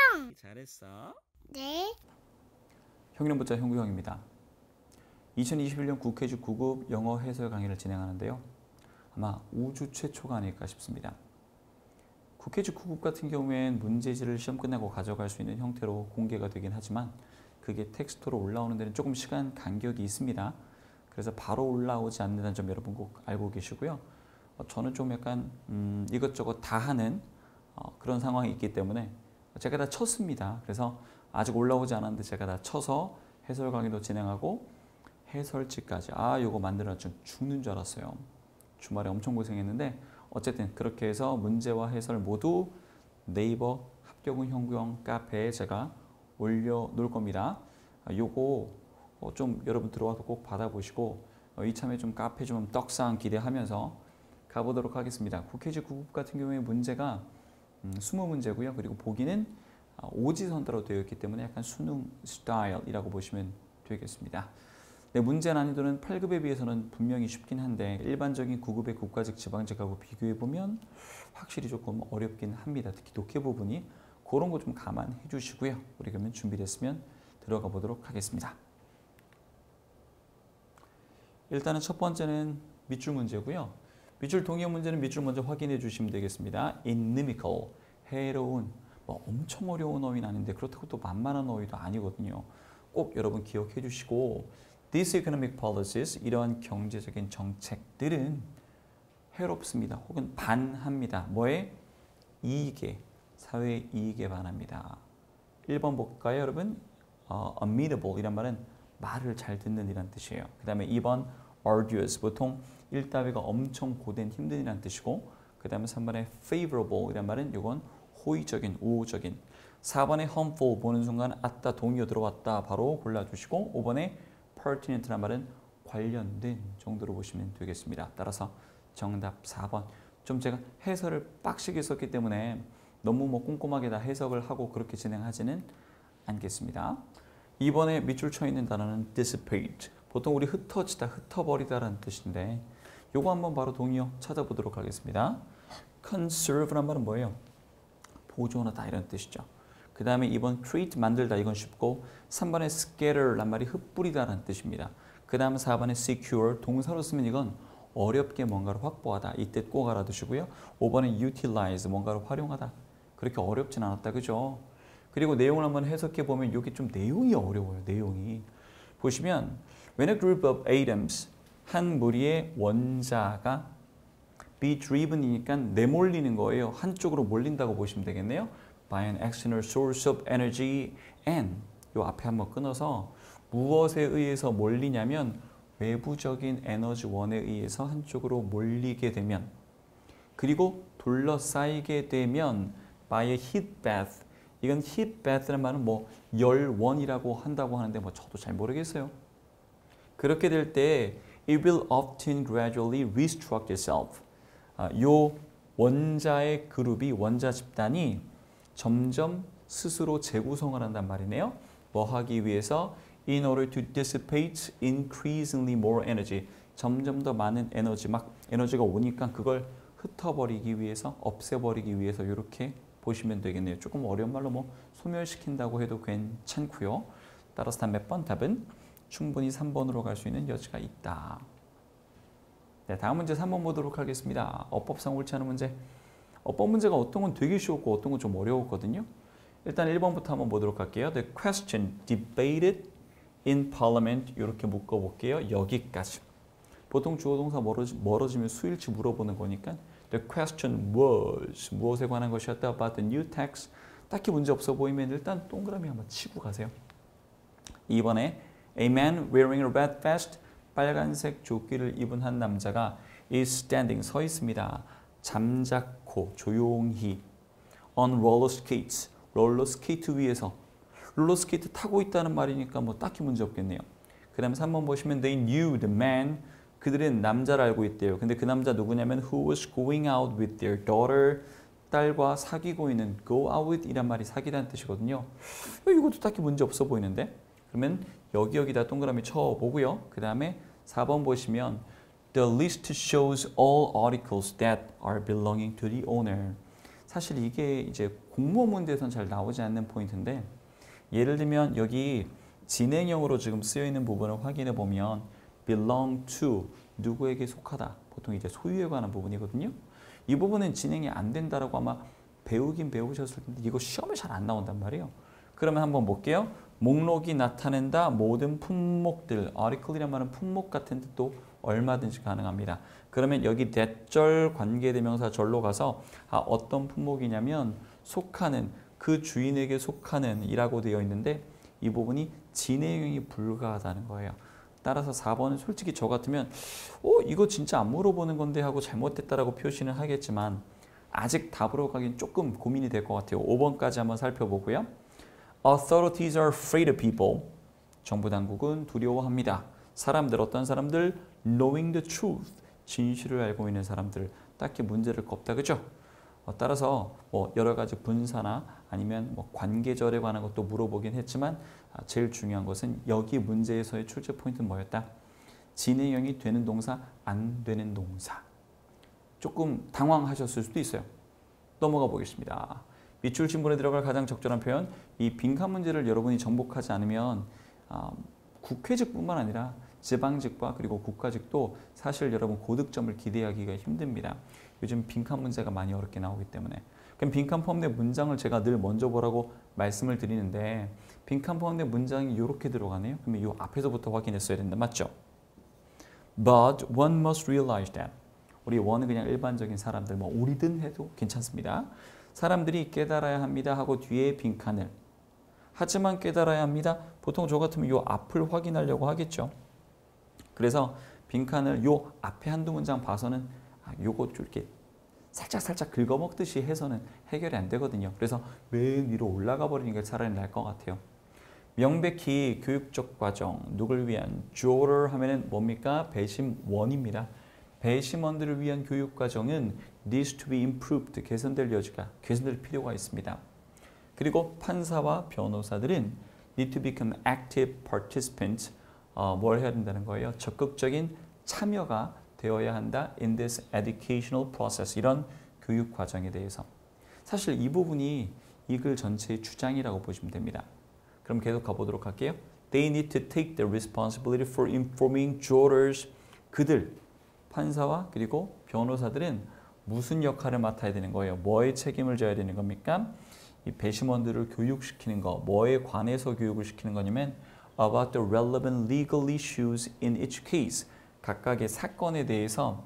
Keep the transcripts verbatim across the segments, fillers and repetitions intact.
형구형. 잘했어. 네. 형이는 붙자 형구형입니다. 이천이십일 년 국회주 구 급 영어 해설 강의를 진행하는데요. 아마 우주 최초가 아닐까 싶습니다. 국회주 구 급 같은 경우엔 문제지를 시험 끝나고 가져갈 수 있는 형태로 공개가 되긴 하지만 그게 텍스트로 올라오는 데는 조금 시간 간격이 있습니다. 그래서 바로 올라오지 않는다는 점 여러분 꼭 알고 계시고요. 어, 저는 좀 약간 음, 이것저것 다 하는 어, 그런 상황이 있기 때문에 제가 다 쳤습니다. 그래서 아직 올라오지 않았는데 제가 다 쳐서 해설 강의도 진행하고 해설지까지 아 요거 만들어서 죽는 줄 알았어요. 주말에 엄청 고생했는데 어쨌든 그렇게 해서 문제와 해설 모두 네이버 합격은 형구형 카페에 제가 올려놓을 겁니다. 요거 좀 여러분 들어와서 꼭 받아보시고 이참에 좀 카페 좀 떡상 기대하면서 가보도록 하겠습니다. 국회지 구 급 같은 경우에 문제가 음, 이십 문제고요. 그리고 보기는 오지선다로 되어 있기 때문에 약간 수능 스타일이라고 보시면 되겠습니다. 네, 문제 난이도는 팔 급에 비해서는 분명히 쉽긴 한데 일반적인 구 급의 국가직 지방직하고 비교해보면 확실히 조금 어렵긴 합니다. 특히 독해 부분이 그런 거 좀 감안해 주시고요. 우리 그러면 준비됐으면 들어가 보도록 하겠습니다. 일단은 첫 번째는 밑줄 문제고요. 밑줄 동의어 문제는 밑줄 먼저 확인해 주시면 되겠습니다. inimical, 해로운, 뭐 엄청 어려운 어휘는 아닌데 그렇다고 또 만만한 어휘도 아니거든요. 꼭 여러분 기억해 주시고 These economic policies, 이러한 경제적인 정책들은 해롭습니다. 혹은 반합니다. 뭐에? 이익에, 사회의 이익에 반합니다. 일 번 볼까요, 여러분? 어, amenable 이란 말은 말을 잘 듣는 이란 뜻이에요. 그 다음에 이 번 arduous, 보통 일 따위가 엄청 고된 힘든 이란 뜻이고 그 다음에 삼 번에 favorable 이란 말은 이건 호의적인, 우호적인. 사 번에 harmful 보는 순간 아따 동의어 들어왔다 바로 골라주시고 오 번에 pertinent란 말은 관련된 정도로 보시면 되겠습니다. 따라서 정답 사 번. 좀 제가 해설을 빡시게 썼기 때문에 너무 뭐 꼼꼼하게 다 해석을 하고 그렇게 진행하지는 않겠습니다. 이 번에 밑줄 쳐 있는 단어는 dissipate. 보통 우리 흩어지다, 흩어버리다라는 뜻인데 요거 한번 바로 동의어 찾아보도록 하겠습니다. conserve란 말은 뭐예요? 보존하다 이런 뜻이죠. 그 다음에 이 번 create, 만들다 이건 쉽고 삼 번에 scatter란 말이 흩뿌리다라는 뜻입니다. 그 다음에 사 번에 secure, 동사로 쓰면 이건 어렵게 뭔가를 확보하다. 이때 꼭 알아두시고요. 오 번에 utilize, 뭔가를 활용하다. 그렇게 어렵진 않았다. 그죠? 그리고 내용을 한번 해석해 보면 이게 좀 내용이 어려워요. 내용이. 보시면 when a group of atoms, 한 무리의 원자가 be driven이니까 내몰리는 거예요. 한쪽으로 몰린다고 보시면 되겠네요. by an external source of energy and 요 앞에 한번 끊어서 무엇에 의해서 몰리냐면 외부적인 에너지원에 의해서 한쪽으로 몰리게 되면 그리고 둘러싸이게 되면 by a heat bath 이건 heat bath라는 말은 뭐 열원이라고 한다고 하는데 뭐 저도 잘 모르겠어요. 그렇게 될 때 it will often gradually restructure itself. 아, 요 원자의 그룹이 원자 집단이 점점 스스로 재구성을 한단 말이네요. 뭐 하기 위해서 in order to dissipate increasingly more energy. 점점 더 많은 에너지, 막 에너지가 오니까 그걸 흩어버리기 위해서, 없애버리기 위해서 이렇게 보시면 되겠네요. 조금 어려운 말로 뭐 소멸시킨다고 해도 괜찮고요. 따라서 다 몇 번? 답은 충분히 삼 번으로 갈 수 있는 여지가 있다. 네, 다음 문제 삼 번 보도록 하겠습니다. 어법상 옳지 않은 문제. 어법 문제가 어떤 건 되게 쉬웠고 어떤 건 좀 어려웠거든요. 일단 일 번부터 한번 보도록 할게요. The question debated in parliament 이렇게 묶어볼게요. 여기까지. 보통 주어 동사 멀어지, 멀어지면 수일치 물어보는 거니까 The question was 무엇에 관한 것이었다 about the new tax. 딱히 문제 없어 보이면 일단 동그라미 한번 치고 가세요. 이 번에 A man wearing a red vest 빨간색 조끼를 입은 한 남자가 is standing 서 있습니다. 잠자코 조용히 on roller skates 롤러 스케이트 위에서 롤러 스케이트 타고 있다는 말이니까 뭐 딱히 문제 없겠네요. 그 다음에 삼 번 보시면 they knew the man 그들은 남자를 알고 있대요. 근데 그 남자 누구냐면 who was going out with their daughter 딸과 사귀고 있는 go out with 이란 말이 사귀다는 뜻이거든요. 이것도 딱히 문제 없어 보이는데 그러면 여기 여기다 동그라미 쳐보고요. 그 다음에 사 번 보시면 The list shows all articles that are belonging to the owner. 사실 이게 이제 공무원 문제에서는 잘 나오지 않는 포인트인데 예를 들면 여기 진행형으로 지금 쓰여 있는 부분을 확인해 보면 belong to 누구에게 속하다 보통 이제 소유에 관한 부분이거든요. 이 부분은 진행이 안 된다라고 아마 배우긴 배우셨을 텐데 이거 시험에 잘 안 나온단 말이에요. 그러면 한번 볼게요. 목록이 나타낸다 모든 품목들 article이란 말은 품목 같은 뜻도 얼마든지 가능합니다. 그러면 여기 대절 관계대명사 절로 가서 아, 어떤 품목이냐면 속하는 그 주인에게 속하는 이라고 되어 있는데 이 부분이 진행형이 불가하다는 거예요. 따라서 사 번은 솔직히 저 같으면 어, 이거 진짜 안 물어보는 건데 하고 잘못됐다라고 표시는 하겠지만 아직 답으로 가긴 조금 고민이 될 것 같아요. 오 번까지 한번 살펴보고요. Authorities are afraid of people. 정부 당국은 두려워합니다. 사람들, 어떤 사람들? Knowing the truth. 진실을 알고 있는 사람들. 딱히 문제를 없다, 그죠? 어, 따라서 뭐 여러 가지 분사나 아니면 뭐 관계절에 관한 것도 물어보긴 했지만 아, 제일 중요한 것은 여기 문제에서의 출제 포인트는 뭐였다? 진행형이 되는 동사, 안 되는 동사. 조금 당황하셨을 수도 있어요. 넘어가 보겠습니다. 밑줄 신문에 들어갈 가장 적절한 표현, 이 빈칸 문제를 여러분이 정복하지 않으면 아, 국회직뿐만 아니라 지방직과 그리고 국가직도 사실 여러분 고득점을 기대하기가 힘듭니다. 요즘 빈칸 문제가 많이 어렵게 나오기 때문에. 그럼 빈칸 포함된 문장을 제가 늘 먼저 보라고 말씀을 드리는데 빈칸 포함된 문장이 이렇게 들어가네요. 그러면 이 앞에서부터 확인했어야 된다. 맞죠? But one must realize that. 우리 원은 그냥 일반적인 사람들, 뭐 우리든 해도 괜찮습니다. 사람들이 깨달아야 합니다 하고 뒤에 빈칸을. 하지만 깨달아야 합니다. 보통 저 같으면 이 앞을 확인하려고 하겠죠. 그래서 빈칸을 요 앞에 한두 문장 봐서는 아, 요거 이렇게 살짝 살짝 긁어먹듯이 해서는 해결이 안 되거든요. 그래서 맨 위로 올라가 버리는 게 차라리 나을 것 같아요. 명백히 교육적 과정, 누굴 위한 주어를 하면은 뭡니까? 배심원입니다. 배심원들을 위한 교육 과정은 needs to be improved, 개선될 여지가, 개선될 필요가 있습니다. 그리고 판사와 변호사들은 need to become active participants, 어, 뭘 해야 된다는 거예요? 적극적인 참여가 되어야 한다. in this educational process, 이런 교육 과정에 대해서. 사실 이 부분이 이 글 전체의 주장이라고 보시면 됩니다. 그럼 계속 가보도록 할게요. They need to take the responsibility for informing jurors. 그들, 판사와 그리고 변호사들은 무슨 역할을 맡아야 되는 거예요? 뭐에 책임을 져야 되는 겁니까? 이 배심원들을 교육시키는 거, 뭐에 관해서 교육을 시키는 거냐면 about the relevant legal issues in each case. 각각의 사건에 대해서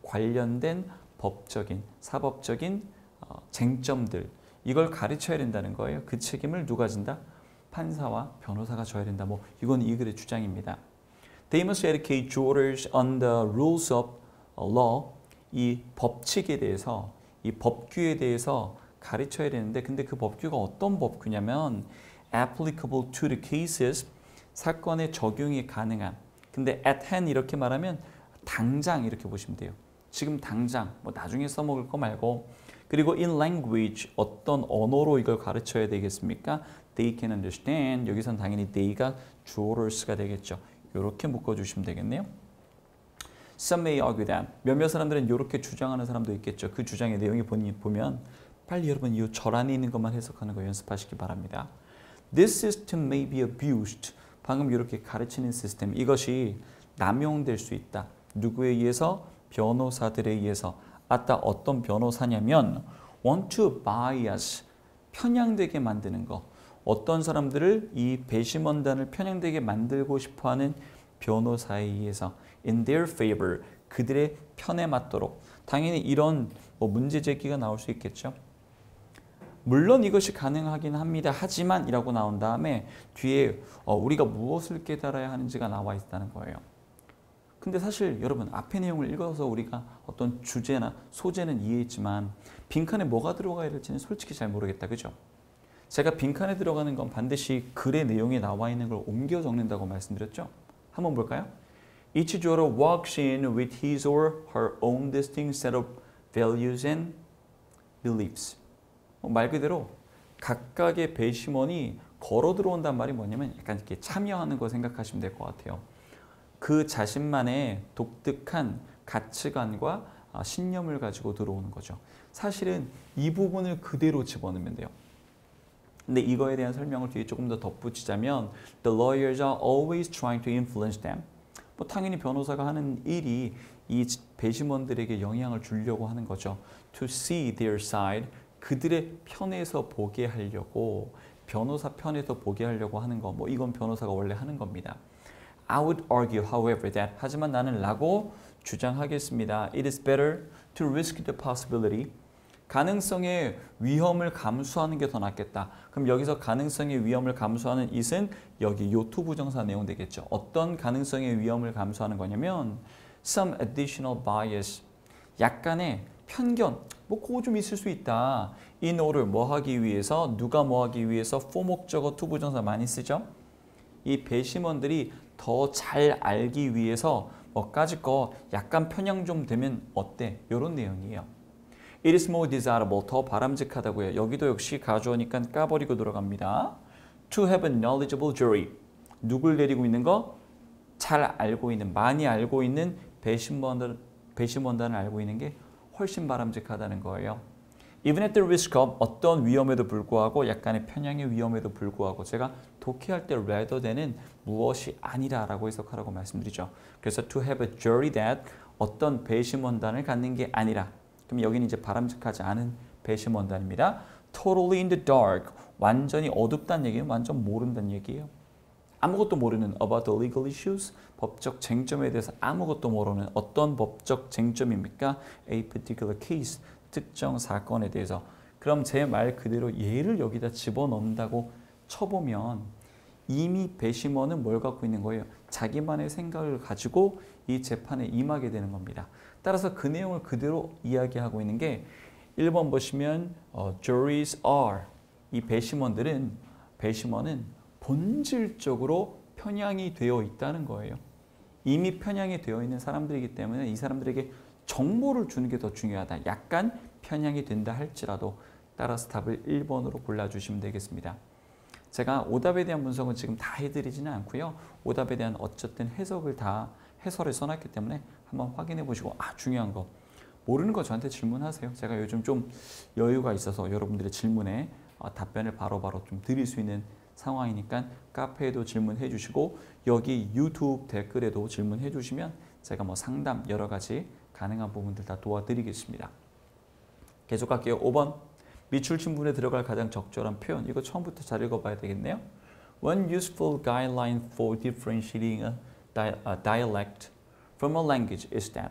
관련된 법적인, 사법적인 어, 쟁점들, 이걸 가르쳐야 된다는 거예요. 그 책임을 누가 진다? 판사와 변호사가 져야 된다. 뭐 이건 이 글의 주장입니다. They must educate jurors on the rules of law. 이 법칙에 대해서, 이 법규에 대해서 가르쳐야 되는데, 근데 그 법규가 어떤 법규냐면 applicable to the cases, 사건에 적용이 가능한. 근데 at hand 이렇게 말하면 당장 이렇게 보시면 돼요. 지금 당장, 뭐 나중에 써먹을 거 말고. 그리고 in language, 어떤 언어로 이걸 가르쳐야 되겠습니까? They can understand. 여기선 당연히 they가 jurors가 되겠죠. 이렇게 묶어주시면 되겠네요. Some may argue that. 몇몇 사람들은 이렇게 주장하는 사람도 있겠죠. 그 주장의 내용이 보면 빨리 여러분 이 절 안에 있는 것만 해석하는 거 연습하시기 바랍니다. This system may be abused. 방금 이렇게 가르치는 시스템, 이것이 남용될 수 있다. 누구에 의해서? 변호사들에 의해서. 아따 어떤 변호사냐면 want to bias, 편향되게 만드는 거. 어떤 사람들을 이 배심원단을 편향되게 만들고 싶어하는 변호사에 의해서 in their favor, 그들의 편에 맞도록. 당연히 이런 뭐 문제 제기가 나올 수 있겠죠. 물론 이것이 가능하긴 합니다. 하지만 이라고 나온 다음에 뒤에 어, 우리가 무엇을 깨달아야 하는지가 나와 있다는 거예요. 근데 사실 여러분 앞의 내용을 읽어서 우리가 어떤 주제나 소재는 이해했지만 빈칸에 뭐가 들어가야 될지는 솔직히 잘 모르겠다. 그죠? 제가 빈칸에 들어가는 건 반드시 글의 내용에 나와 있는 걸 옮겨 적는다고 말씀드렸죠? 한번 볼까요? Each juror walks in with his or her own distinct set of values and beliefs. 말 그대로 각각의 배심원이 걸어 들어온단 말이 뭐냐면 약간 이렇게 참여하는 거 생각하시면 될 것 같아요. 그 자신만의 독특한 가치관과 신념을 가지고 들어오는 거죠. 사실은 이 부분을 그대로 집어넣으면 돼요. 근데 이거에 대한 설명을 뒤에 조금 더 덧붙이자면 The lawyers are always trying to influence them. 뭐 당연히 변호사가 하는 일이 이 배심원들에게 영향을 주려고 하는 거죠. To see their side. 그들의 편에서 보게 하려고, 변호사 편에서 보게 하려고 하는 거. 뭐 이건 변호사가 원래 하는 겁니다. I would argue, however, that 하지만 나는 라고 주장하겠습니다. It is better to risk the possibility. 가능성의 위험을 감수하는 게 더 낫겠다. 그럼 여기서 가능성의 위험을 감수하는 it은 여기 요 to 부정사 내용 되겠죠. 어떤 가능성의 위험을 감수하는 거냐면 some additional bias. 약간의 편견. 뭐 그거 좀 있을 수 있다. in order 뭐 하기 위해서, 누가 뭐 하기 위해서 for 목적어 to 부정사 많이 쓰죠. 이 배심원들이 더 잘 알기 위해서 뭐까짓 거 약간 편향 좀 되면 어때? 이런 내용이에요. It is more desirable. 더 바람직하다고요. 여기도 역시 가주어니까 까버리고 들어갑니다. To have a knowledgeable jury. 누굴 데리고 있는 거? 잘 알고 있는, 많이 알고 있는 배심원들, 배심원단을 알고 있는 게 훨씬 바람직하다는 거예요. Even at the risk of 어떤 위험에도 불구하고, 약간의 편향의 위험에도 불구하고, 제가 독해할 때 rather than은 무엇이 아니라라고 해석하라고 말씀드리죠. 그래서 to have a jury that 어떤 배심원단을 갖는 게 아니라, 그럼 여기는 이제 바람직하지 않은 배심원단입니다. Totally in the dark. 완전히 어둡다는 얘기는 완전 모른다는 얘기예요. 아무것도 모르는 about the legal issues. 법적 쟁점에 대해서 아무것도 모르는 어떤 법적 쟁점입니까? A particular case. 특정 사건에 대해서. 그럼 제 말 그대로 얘를 여기다 집어넣는다고 쳐보면 이미 배심원은 뭘 갖고 있는 거예요? 자기만의 생각을 가지고 이 재판에 임하게 되는 겁니다. 따라서 그 내용을 그대로 이야기하고 있는 게 일 번 보시면 어, juries are. 이 배심원들은, 배심원은 본질적으로 편향이 되어 있다는 거예요. 이미 편향이 되어 있는 사람들이기 때문에 이 사람들에게 정보를 주는 게 더 중요하다. 약간 편향이 된다 할지라도. 따라서 답을 일 번으로 골라주시면 되겠습니다. 제가 오답에 대한 분석은 지금 다 해드리지는 않고요. 오답에 대한 어쨌든 해석을 다 해설에 써놨기 때문에 한번 확인해 보시고, 아 중요한 거 모르는 거 저한테 질문하세요. 제가 요즘 좀 여유가 있어서 여러분들의 질문에 어, 답변을 바로바로 좀 드릴 수 있는 상황이니까 카페에도 질문해 주시고 여기 유튜브 댓글에도 질문해 주시면 제가 뭐 상담 여러 가지 가능한 부분들 다 도와드리겠습니다. 계속 갈게요. 오 번. 미출 신분에 들어갈 가장 적절한 표현. 이거 처음부터 잘 읽어봐야 되겠네요. One useful guideline for differentiating a dialect from a language is that.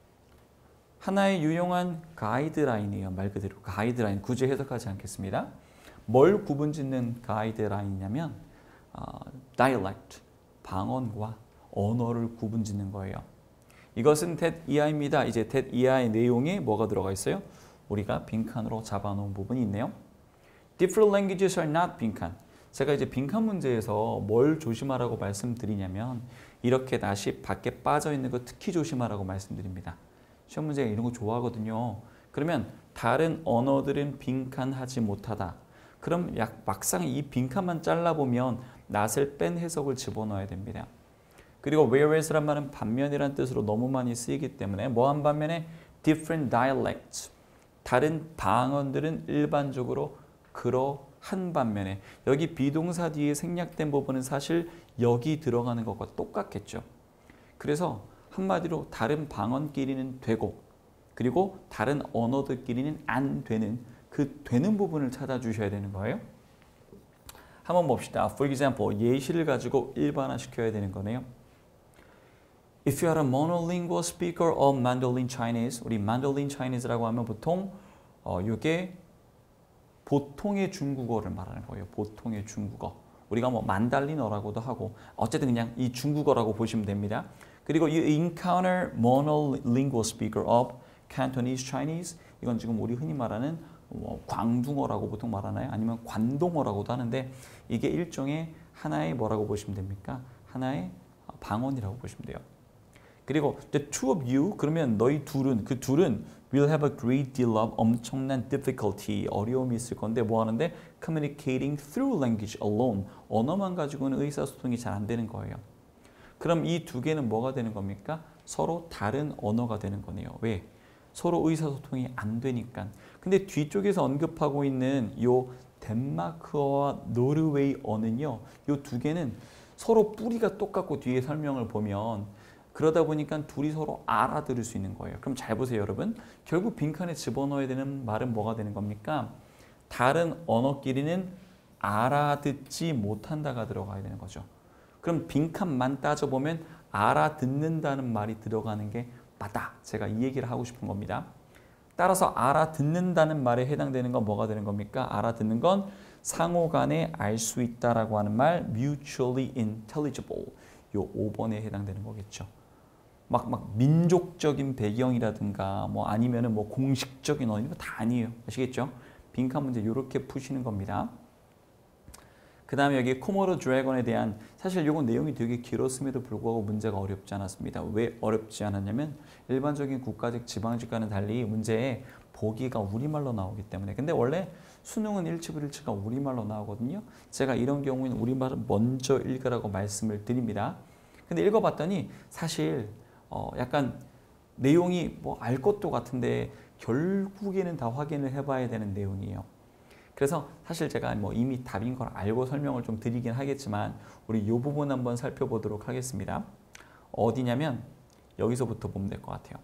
하나의 유용한 가이드라인이에요. 말 그대로 가이드라인. 굳이 해석하지 않겠습니다. 뭘 구분짓는 가이드라인이냐면 어, dialect, 방언과 언어를 구분짓는 거예요. 이것은 텟 이하입니다. 이제 텟 이하의 내용에 뭐가 들어가 있어요? 우리가 빈칸으로 잡아놓은 부분이 있네요. Different languages are not 빈칸. 제가 이제 빈칸 문제에서 뭘 조심하라고 말씀드리냐면 이렇게 낫이 밖에 빠져 있는 거 특히 조심하라고 말씀드립니다. 시험 문제가 이런 거 좋아하거든요. 그러면 다른 언어들은 빈칸하지 못하다. 그럼 약 막상 이 빈칸만 잘라보면 낫을 뺀 해석을 집어넣어야 됩니다. 그리고 whereas란 말은 반면이란 뜻으로 너무 많이 쓰이기 때문에 뭐한 반면에 different dialects. 다른 방언들은 일반적으로 그러한 반면에 여기 비동사 뒤에 생략된 부분은 사실 여기 들어가는 것과 똑같겠죠. 그래서 한마디로 다른 방언끼리는 되고 그리고 다른 언어들끼리는 안 되는 그 되는 부분을 찾아주셔야 되는 거예요. 한번 봅시다. For example, 예시를 가지고 일반화시켜야 되는 거네요. If you are a monolingual speaker of Mandarin Chinese, 우리 Mandarin Chinese라고 하면 보통 어, 이게 보통의 중국어를 말하는 거예요. 보통의 중국어. 우리가 뭐 만달린어라고도 하고 어쨌든 그냥 이 중국어라고 보시면 됩니다. 그리고 you encounter monolingual speaker of Cantonese Chinese. 이건 지금 우리 흔히 말하는 뭐 광둥어라고 보통 말하나요? 아니면 관동어라고도 하는데 이게 일종의 하나의 뭐라고 보시면 됩니까? 하나의 방언이라고 보시면 돼요. 그리고 the two of you 그러면 너희 둘은 그 둘은 will have a great deal of 엄청난 difficulty 어려움이 있을 건데 뭐 하는데 communicating through language alone 언어만 가지고는 의사소통이 잘 안 되는 거예요. 그럼 이 두 개는 뭐가 되는 겁니까? 서로 다른 언어가 되는 거네요. 왜? 서로 의사소통이 안 되니까. 근데 뒤쪽에서 언급하고 있는 요 덴마크어와 노르웨이어는요. 요 두 개는 서로 뿌리가 똑같고 뒤에 설명을 보면 그러다 보니까 둘이 서로 알아들을 수 있는 거예요. 그럼 잘 보세요, 여러분. 결국 빈칸에 집어넣어야 되는 말은 뭐가 되는 겁니까? 다른 언어끼리는 알아듣지 못한다가 들어가야 되는 거죠. 그럼 빈칸만 따져보면 알아듣는다는 말이 들어가는 게 맞다. 제가 이 얘기를 하고 싶은 겁니다. 따라서 알아듣는다는 말에 해당되는 건 뭐가 되는 겁니까? 알아듣는 건 상호 간에 알 수 있다라고 하는 말 mutually intelligible. 요 오 번에 해당되는 거겠죠. 막, 막 민족적인 배경이라든가 뭐 아니면은 뭐 공식적인 언어 이런 거 다 아니에요. 아시겠죠? 빈칸 문제 이렇게 푸시는 겁니다. 그 다음에 여기 코모도 드래곤에 대한 사실 이건 내용이 되게 길었음에도 불구하고 문제가 어렵지 않았습니다. 왜 어렵지 않았냐면 일반적인 국가직 지방직과는 달리 문제에 보기가 우리말로 나오기 때문에. 근데 원래 수능은 일치불일치가 우리말로 나오거든요. 제가 이런 경우에는 우리말을 먼저 읽으라고 말씀을 드립니다. 근데 읽어봤더니 사실 어 약간 내용이 뭐 알 것도 같은데 결국에는 다 확인을 해봐야 되는 내용이에요. 그래서 사실 제가 뭐 이미 답인 걸 알고 설명을 좀 드리긴 하겠지만 우리 이 부분 한번 살펴보도록 하겠습니다. 어디냐면 여기서부터 보면 될 것 같아요.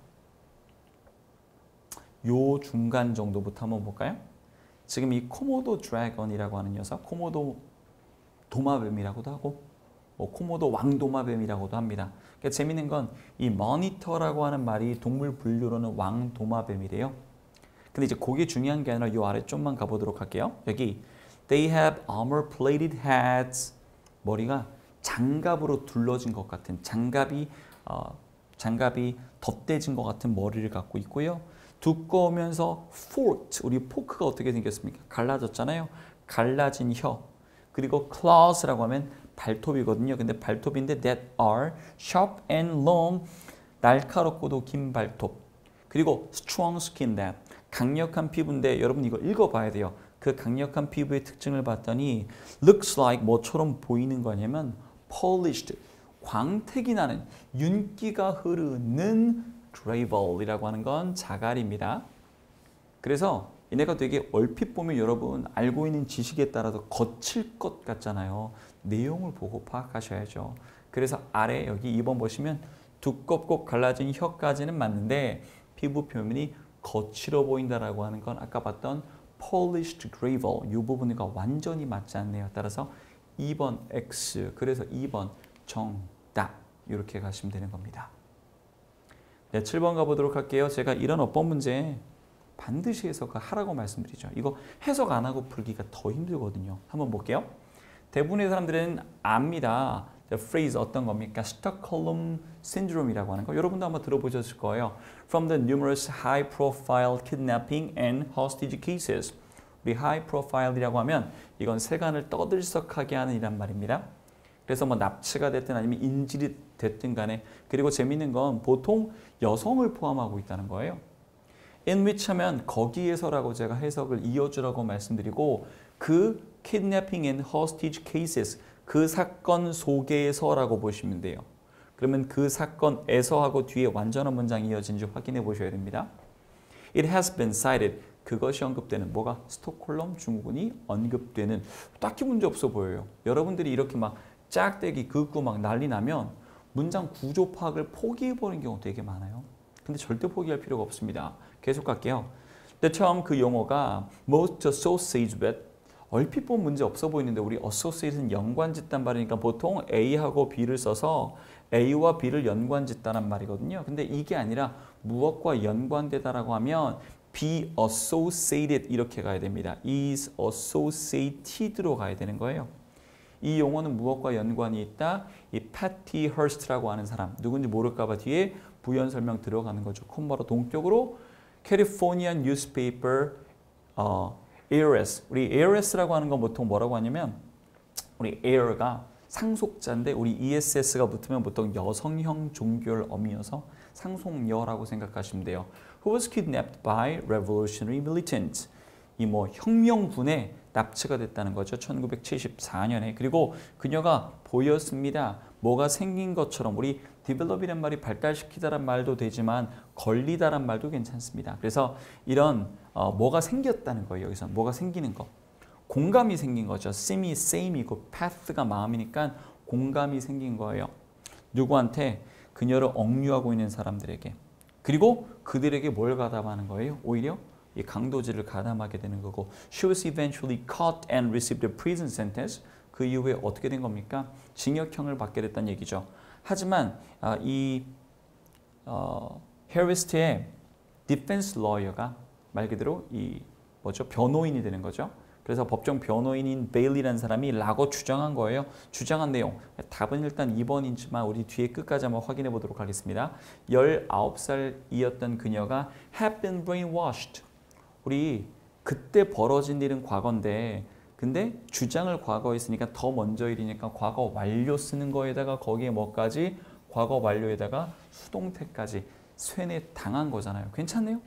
요 중간 정도부터 한번 볼까요? 지금 이 코모도 드래곤이라고 하는 녀석, 코모도 도마뱀이라고도 하고 뭐 코모도 왕도마뱀이라고도 합니다. 그러니까 재밌는 건 이 모니터라고 하는 말이 동물 분류로는 왕도마뱀이래요. 근데 이제 그게 중요한 게 아니라 요 아래 좀만 가보도록 할게요. 여기 They have armor-plated heads. 머리가 장갑으로 둘러진 것 같은 장갑이 어, 장갑이 덧대진 것 같은 머리를 갖고 있고요. 두꺼우면서 forked. 우리 포크가 어떻게 생겼습니까? 갈라졌잖아요. 갈라진 혀. 그리고 claws라고 하면 발톱이거든요. 근데 발톱인데 that are sharp and long. 날카롭고도 긴 발톱. 그리고 strong skin that. 강력한 피부인데 여러분 이거 읽어봐야 돼요. 그 강력한 피부의 특징을 봤더니 looks like 뭐처럼 보이는 거냐면 polished. 광택이 나는 윤기가 흐르는 gravel이라고 하는 건 자갈입니다. 그래서 얘네가 되게 얼핏 보면 여러분 알고 있는 지식에 따라서 거칠 것 같잖아요. 내용을 보고 파악하셔야죠. 그래서 아래 여기 이 번 보시면 두껍고 갈라진 혀까지는 맞는데 피부 표면이 거칠어 보인다라고 하는 건 아까 봤던 polished gravel 이 부분과 완전히 맞지 않네요. 따라서 이 번 X 그래서 이 번 정답 이렇게 가시면 되는 겁니다. 네, 칠 번 가보도록 할게요. 제가 이런 어법 문제 반드시 해석하라고 말씀드리죠. 이거 해석 안 하고 풀기가 더 힘들거든요. 한번 볼게요. 대부분의 사람들은 압니다. The phrase 어떤 겁니까? 스톡홀름 신드롬이라고 하는 거. 여러분도 한번 들어보셨을 거예요. From the numerous high-profile kidnapping and hostage cases. 우리 high-profile이라고 하면 이건 세간을 떠들썩하게 하는 이란 말입니다. 그래서 뭐 납치가 됐든 아니면 인질이 됐든 간에 그리고 재미있는 건 보통 여성을 포함하고 있다는 거예요. in which 하면 거기에서라고 제가 해석을 이어주라고 말씀드리고 그 kidnapping and hostage cases 그 사건 속에서라고 보시면 돼요. 그러면 그 사건에서 하고 뒤에 완전한 문장이 이어진지 확인해 보셔야 됩니다. It has been cited. 그것이 언급되는 뭐가? 스톡홀름 증후군이 언급되는 딱히 문제 없어 보여요. 여러분들이 이렇게 막 짝대기 긋고 막 난리 나면 문장 구조 파악을 포기해버리는 경우 되게 많아요. 근데 절대 포기할 필요가 없습니다. 계속 갈게요. 근데 처음 그 용어가 most associated with 얼핏 보면 문제 없어 보이는데 우리 associate는 연관짓단 말이니까 보통 A하고 B를 써서 A와 B를 연관짓다란 말이거든요. 근데 이게 아니라 무엇과 연관되다라고 하면 be associated 이렇게 가야 됩니다. is associated로 가야 되는 거예요. 이 용어는 무엇과 연관이 있다? 이 패티 허스트라고 하는 사람 누군지 모를까 봐 뒤에 부연 설명 들어가는 거죠. 콤바로 동격으로 California newspaper 어, 에이아르에스. 우리 에이아르에스라고 하는 건 보통 뭐라고 하냐면 우리 air가 상속자인데 우리 이에스에스가 붙으면 보통 여성형 종결 어미여서 상속녀라고 생각하시면 돼요. Who was kidnapped by revolutionary militants. 이 뭐 혁명군의 납치가 됐다는 거죠. 천구백칠십사 년에. 그리고 그녀가 보였습니다. 뭐가 생긴 것처럼 우리 develop이란 말이 발달시키다란 말도 되지만 걸리다란 말도 괜찮습니다. 그래서 이런 어, 뭐가 생겼다는 거예요. 여기서 뭐가 생기는 거. 공감이 생긴 거죠. seem이 same이고 path가 마음이니까 공감이 생긴 거예요. 누구한테? 그녀를 억류하고 있는 사람들에게. 그리고 그들에게 뭘 가담하는 거예요? 오히려 이 강도질을 가담하게 되는 거고 She was eventually caught and received a prison sentence. 그 이후에 어떻게 된 겁니까? 징역형을 받게 됐다는 얘기죠. 하지만 아, 이 어, 헤리스트의 디펜스 러이어가 말 그대로 이 뭐죠? 변호인이 되는 거죠. 그래서 법정 변호인인 베일리라는 사람이 라고 주장한 거예요. 주장한 내용. 답은 일단 이 번이지만 우리 뒤에 끝까지 한번 확인해 보도록 하겠습니다. 열아홉 살이었던 그녀가 had been brainwashed. 우리 그때 벌어진 일은 과거인데 근데 주장을 과거에 쓰니까 더 먼저 일이니까 과거 완료 쓰는 거에다가 거기에 뭐까지? 과거 완료에다가 수동태까지 쇠뇌 당한 거잖아요. 괜찮네요?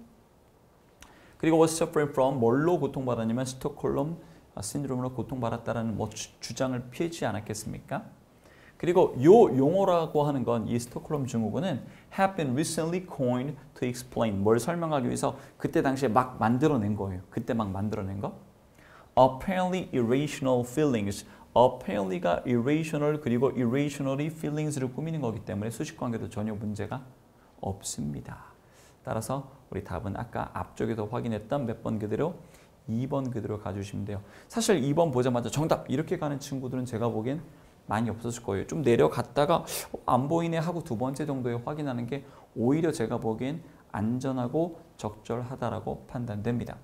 그리고 was suffering from 뭘로 고통받았냐면 스톡홀름 신드롬으로 고통받았다라는 뭐 주, 주장을 피하지 않았겠습니까? 그리고 요 용어라고 하는 건 이 스톡홀름 증후군은 have been recently coined to explain 뭘 설명하기 위해서 그때 당시에 막 만들어낸 거예요. 그때 막 만들어낸 거. Apparently irrational feelings. Apparently가 irrational 그리고 irrationally feelings를 꾸미는 거기 때문에 수식관계도 전혀 문제가 없습니다. 따라서 우리 답은 아까 앞쪽에서 확인했던 몇 번 그대로 이 번 그대로 가주시면 돼요. 사실 이 번 보자마자 정답 이렇게 가는 친구들은 제가 보기엔 많이 없었을 거예요. 좀 내려갔다가 안 보이네 하고 두 번째 정도에 확인하는 게 오히려 제가 보기엔 안전하고 적절하다라고 판단됩니다.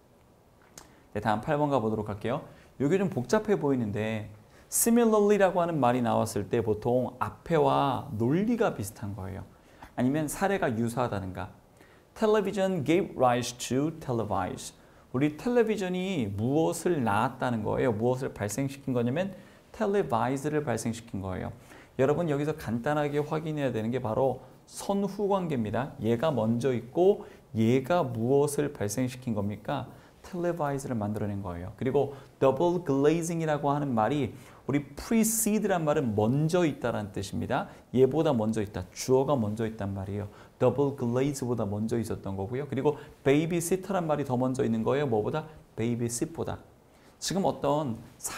네, 다음 팔 번 가보도록 할게요. 이게 좀 복잡해 보이는데 similarly라고 하는 말이 나왔을 때 보통 앞에와 논리가 비슷한 거예요. 아니면 사례가 유사하다든가 Television gave rise to televise. 우리 텔레비전이 무엇을 낳았다는 거예요? 무엇을 발생시킨 거냐면 televise를 발생시킨 거예요. 여러분 여기서 간단하게 확인해야 되는 게 바로 선후관계입니다. 얘가 먼저 있고 얘가 무엇을 발생시킨 겁니까? televise를 만들어낸 거예요. 그리고 double glazing이라고 하는 말이 우리 precede란 말은 먼저 있다라는 뜻입니다. 얘보다 먼저 있다. 주어가 먼저 있단 말이에요. double glaze보다 먼저 있었던 거고요. 그리고 babysitter란 말이 더 먼저 있는 거예요. 뭐보다? babysit보다. 지금 어떤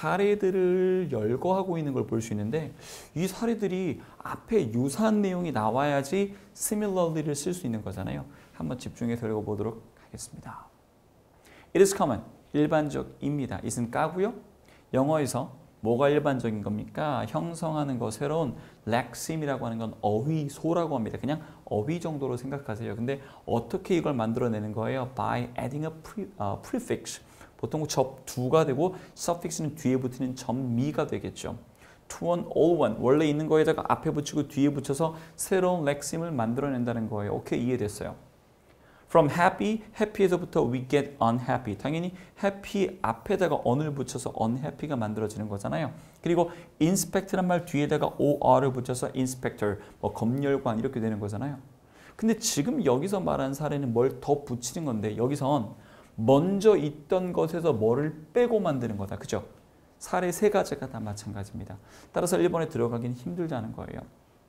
사례들을 열거하고 있는 걸 볼 수 있는데 이 사례들이 앞에 유사한 내용이 나와야지 similarly를 쓸 수 있는 거잖아요. 한번 집중해서 읽어보도록 하겠습니다. It is common. 일반적입니다. it은 까고요. 영어에서 뭐가 일반적인 겁니까? 형성하는 거 새로운 렉심이라고 하는 건 어휘소라고 합니다. 그냥 어휘 정도로 생각하세요. 근데 어떻게 이걸 만들어내는 거예요? By adding a pre, uh, prefix. 보통 접두가 되고 suffix는 뒤에 붙이는 접미가 되겠죠. to one, all one. 원래 있는 거에다가 앞에 붙이고 뒤에 붙여서 새로운 렉심을 만들어낸다는 거예요. 오케이, 이해됐어요. From happy, happy에서부터 we get unhappy. 당연히 happy 앞에다가 on을 붙여서 unhappy가 만들어지는 거잖아요. 그리고 inspect란 말 뒤에다가 or를 붙여서 inspector, 뭐 검열관 이렇게 되는 거잖아요. 근데 지금 여기서 말한 사례는 뭘 더 붙이는 건데 여기선 먼저 있던 것에서 뭐를 빼고 만드는 거다. 그죠? 사례 세 가지가 다 마찬가지입니다. 따라서 일 번에 들어가긴 힘들다는 거예요.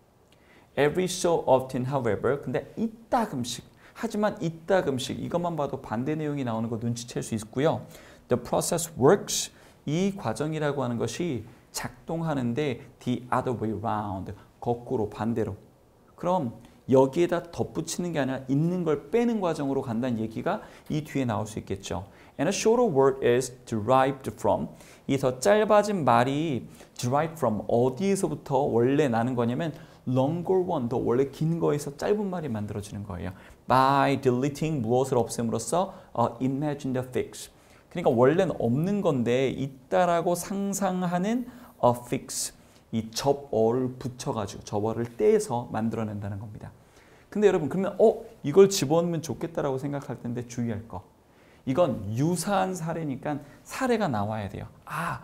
Every so often, however, 근데 이따금씩 하지만 이따금씩 이것만 봐도 반대 내용이 나오는 거 눈치챌 수 있고요. The process works. 이 과정이라고 하는 것이 작동하는데 the other way round. 거꾸로 반대로. 그럼 여기에다 덧붙이는 게 아니라 있는 걸 빼는 과정으로 간다는 얘기가 이 뒤에 나올 수 있겠죠. And a shorter word is derived from. 이 더 짧아진 말이 derived from 어디에서부터 원래 나는 거냐면 longer one, 더 원래 긴 거에서 짧은 말이 만들어지는 거예요. By deleting 무엇을 없앰으로써 uh, imagine the fix. 그러니까 원래는 없는 건데 있다라고 상상하는 a fix. 이 접어를 붙여가지고 접어를 떼서 만들어낸다는 겁니다. 근데 여러분 그러면 어 이걸 집어넣으면 좋겠다라고 생각할 텐데 주의할 거. 이건 유사한 사례니까 사례가 나와야 돼요. 아,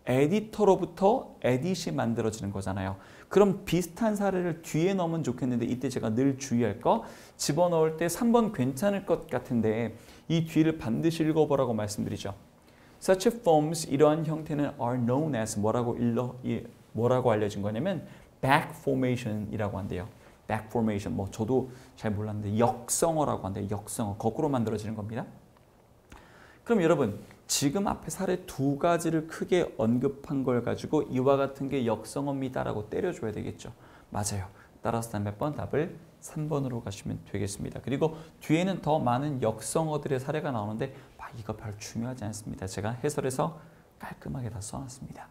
에디터로부터 에딧이 만들어지는 거잖아요. 그럼 비슷한 사례를 뒤에 넣으면 좋겠는데 이때 제가 늘 주의할 거 집어넣을 때 삼 번 괜찮을 것 같은데 이 뒤를 반드시 읽어보라고 말씀드리죠. Such forms, 이러한 형태는 are known as 뭐라고 일러 이, 뭐라고 알려진 거냐면 back formation이라고 한대요. back formation. 뭐 저도 잘 몰랐는데 역성어라고 한대요. 역성어. 거꾸로 만들어지는 겁니다. 그럼 여러분 지금 앞에 사례 두 가지를 크게 언급한 걸 가지고 이와 같은 게 역성어입니다라고 때려줘야 되겠죠. 맞아요. 따라서 다음 몇 번 답을 삼 번으로 가시면 되겠습니다. 그리고 뒤에는 더 많은 역성어들의 사례가 나오는데 아, 이거 별 중요하지 않습니다. 제가 해설해서 깔끔하게 다 써놨습니다.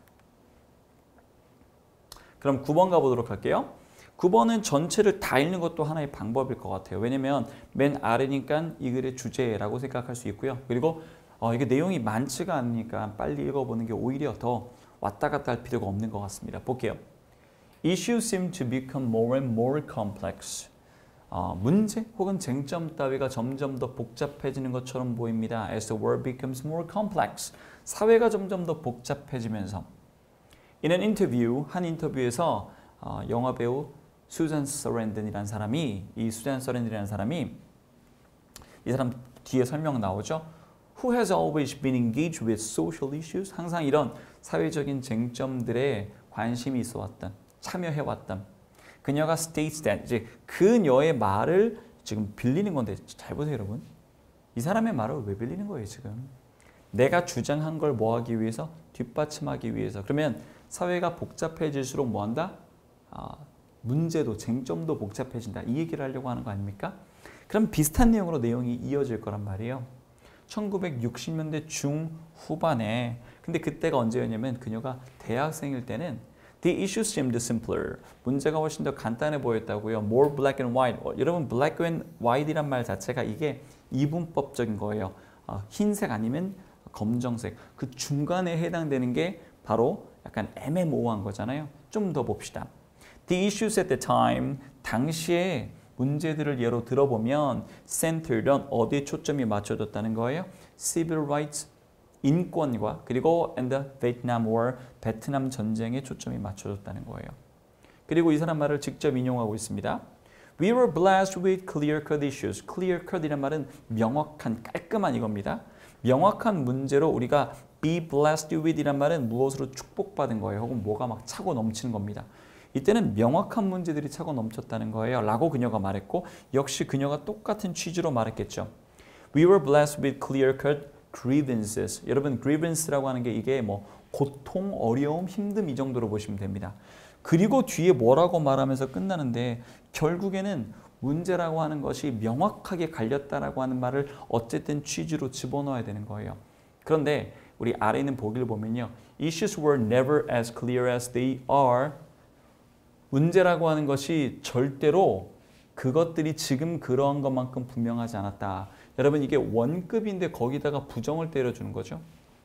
그럼 구 번 가보도록 할게요. 구 번은 전체를 다 읽는 것도 하나의 방법일 것 같아요. 왜냐면 맨 아래니까 이 글의 주제라고 생각할 수 있고요. 그리고 어, 이게 내용이 많지가 않으니까 빨리 읽어보는 게 오히려 더 왔다 갔다 할 필요가 없는 것 같습니다. 볼게요. Issues seem to become more and more complex. 어, 문제 혹은 쟁점 따위가 점점 더 복잡해지는 것처럼 보입니다. As the world becomes more complex. 사회가 점점 더 복잡해지면서 In an interview, 한 인터뷰에서 어, 영화 배우 수잔 서랜든이라는 사람이 이 수잔 서랜든이라는 사람이 이 사람 뒤에 설명 나오죠. Who has always been engaged with social issues? 항상 이런 사회적인 쟁점들에 관심이 있어왔던, 참여해왔던 그녀가 states that 이제 그녀의 말을 지금 빌리는 건데 잘 보세요 여러분. 이 사람의 말을 왜 빌리는 거예요 지금? 내가 주장한 걸 뭐하기 위해서? 뒷받침하기 위해서. 그러면 사회가 복잡해질수록 뭐한다? 아, 문제도 쟁점도 복잡해진다. 이 얘기를 하려고 하는 거 아닙니까? 그럼 비슷한 내용으로 내용이 이어질 거란 말이에요. 천구백육십 년대 중후반에 근데 그때가 언제였냐면 그녀가 대학생일 때는 The issues seemed simpler. 문제가 훨씬 더 간단해 보였다고요. More black and white. 어, 여러분 black and white이란 말 자체가 이게 이분법적인 거예요. 어, 흰색 아니면 검정색. 그 중간에 해당되는 게 바로 약간 애매모호한 거잖아요. 좀 더 봅시다. The issues at the time. 당시에 문제들을 예로 들어보면 centered on 어디에 초점이 맞춰졌다는 거예요. Civil rights. 인권과 그리고 and the Vietnam War, 베트남 전쟁에 초점이 맞춰졌다는 거예요. 그리고 이 사람 말을 직접 인용하고 있습니다. We were blessed with clear-cut issues. clear-cut이란 말은 명확한, 깔끔한 이겁니다. 명확한 문제로 우리가 be blessed with 이란 말은 무엇으로 축복받은 거예요. 혹은 뭐가 막 차고 넘치는 겁니다. 이때는 명확한 문제들이 차고 넘쳤다는 거예요. 라고 그녀가 말했고 역시 그녀가 똑같은 취지로 말했겠죠. We were blessed with clear-cut grievances. 여러분 grievance라고 하는 게 이게 뭐 고통, 어려움, 힘듦 이 정도로 보시면 됩니다. 그리고 뒤에 뭐라고 말하면서 끝나는데 결국에는 문제라고 하는 것이 명확하게 갈렸다라고 하는 말을 어쨌든 취지로 집어넣어야 되는 거예요. 그런데 우리 아래 있는 보기를 보면요. Issues were never as clear as they are. 문제라고 하는 것이 절대로 그것들이 지금 그러한 것만큼 분명하지 않았다. 여러분 이게 원급인데 거기다가 부정을 때려주는 거죠.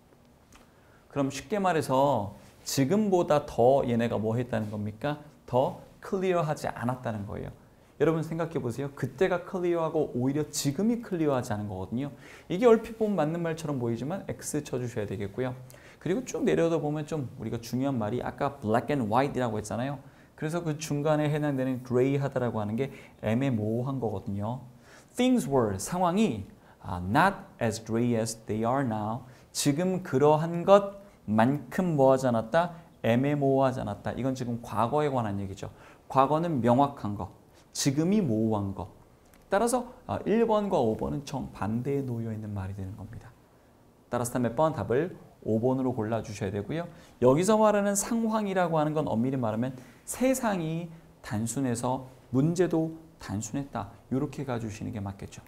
그럼 쉽게 말해서 지금보다 더 얘네가 뭐 했다는 겁니까? 더 클리어하지 않았다는 거예요. 여러분 생각해 보세요. 그때가 클리어하고 오히려 지금이 클리어하지 않은 거거든요. 이게 얼핏 보면 맞는 말처럼 보이지만 X 쳐주셔야 되겠고요. 그리고 쭉 내려다 보면 좀 우리가 중요한 말이 아까 black and white이라고 했잖아요. 그래서 그 중간에 해당되는 gray하다라고 하는 게 애매모호한 거거든요. Things were, 상황이 uh, not as gray as they are now. 지금 그러한 것만큼 뭐하지 않았다? 애매모호하지 않았다. 이건 지금 과거에 관한 얘기죠. 과거는 명확한 것, 지금이 모호한 것. 따라서 uh, 일 번과 오 번은 정반대에 놓여 있는 말이 되는 겁니다. 따라서 몇 번 답을 오 번으로 골라주셔야 되고요. 여기서 말하는 상황이라고 하는 건 엄밀히 말하면 세상이 단순해서 문제도 단순했다. 이렇게 가주시는 게 맞겠죠.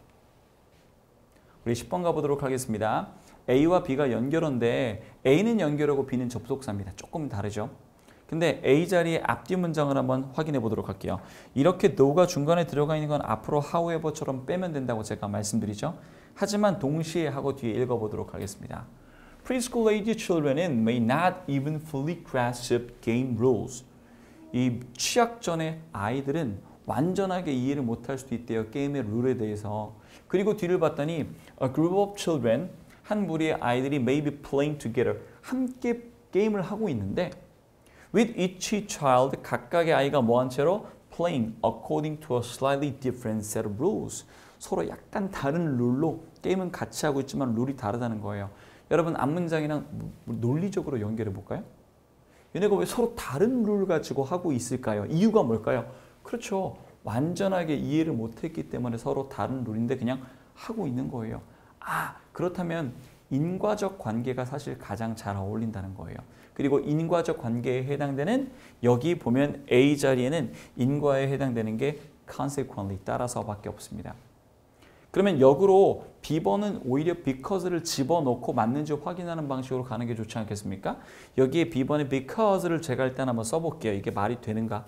우리 십 번 가보도록 하겠습니다. A와 B가 연결어인데 A는 연결어고 B는 접속사입니다. 조금 다르죠. 근데 A 자리에 앞뒤 문장을 한번 확인해 보도록 할게요. 이렇게 no가 중간에 들어가 있는 건 앞으로 however처럼 빼면 된다고 제가 말씀드리죠. 하지만 동시에 하고 뒤에 읽어보도록 하겠습니다. Preschool age children may not even fully grasp game rules. 이 취학 전의 아이들은 완전하게 이해를 못할 수도 있대요. 게임의 룰에 대해서. 그리고 뒤를 봤더니 A group of children, 한 무리의 아이들이 may be playing together, 함께 게임을 하고 있는데 With each child, 각각의 아이가 뭐한 채로 playing according to a slightly different set of rules. 서로 약간 다른 룰로 게임은 같이 하고 있지만 룰이 다르다는 거예요. 여러분 앞문장이랑 논리적으로 연결해 볼까요? 얘네가 왜 서로 다른 룰 가지고 하고 있을까요? 이유가 뭘까요? 그렇죠. 완전하게 이해를 못했기 때문에 서로 다른 룰인데 그냥 하고 있는 거예요. 아, 그렇다면 인과적 관계가 사실 가장 잘 어울린다는 거예요. 그리고 인과적 관계에 해당되는 여기 보면 A 자리에는 인과에 해당되는 게 consequently 따라서밖에 없습니다. 그러면 역으로 B번은 오히려 because를 집어넣고 맞는지 확인하는 방식으로 가는 게 좋지 않겠습니까? 여기에 B번에 because를 제가 일단 한번 써볼게요. 이게 말이 되는가?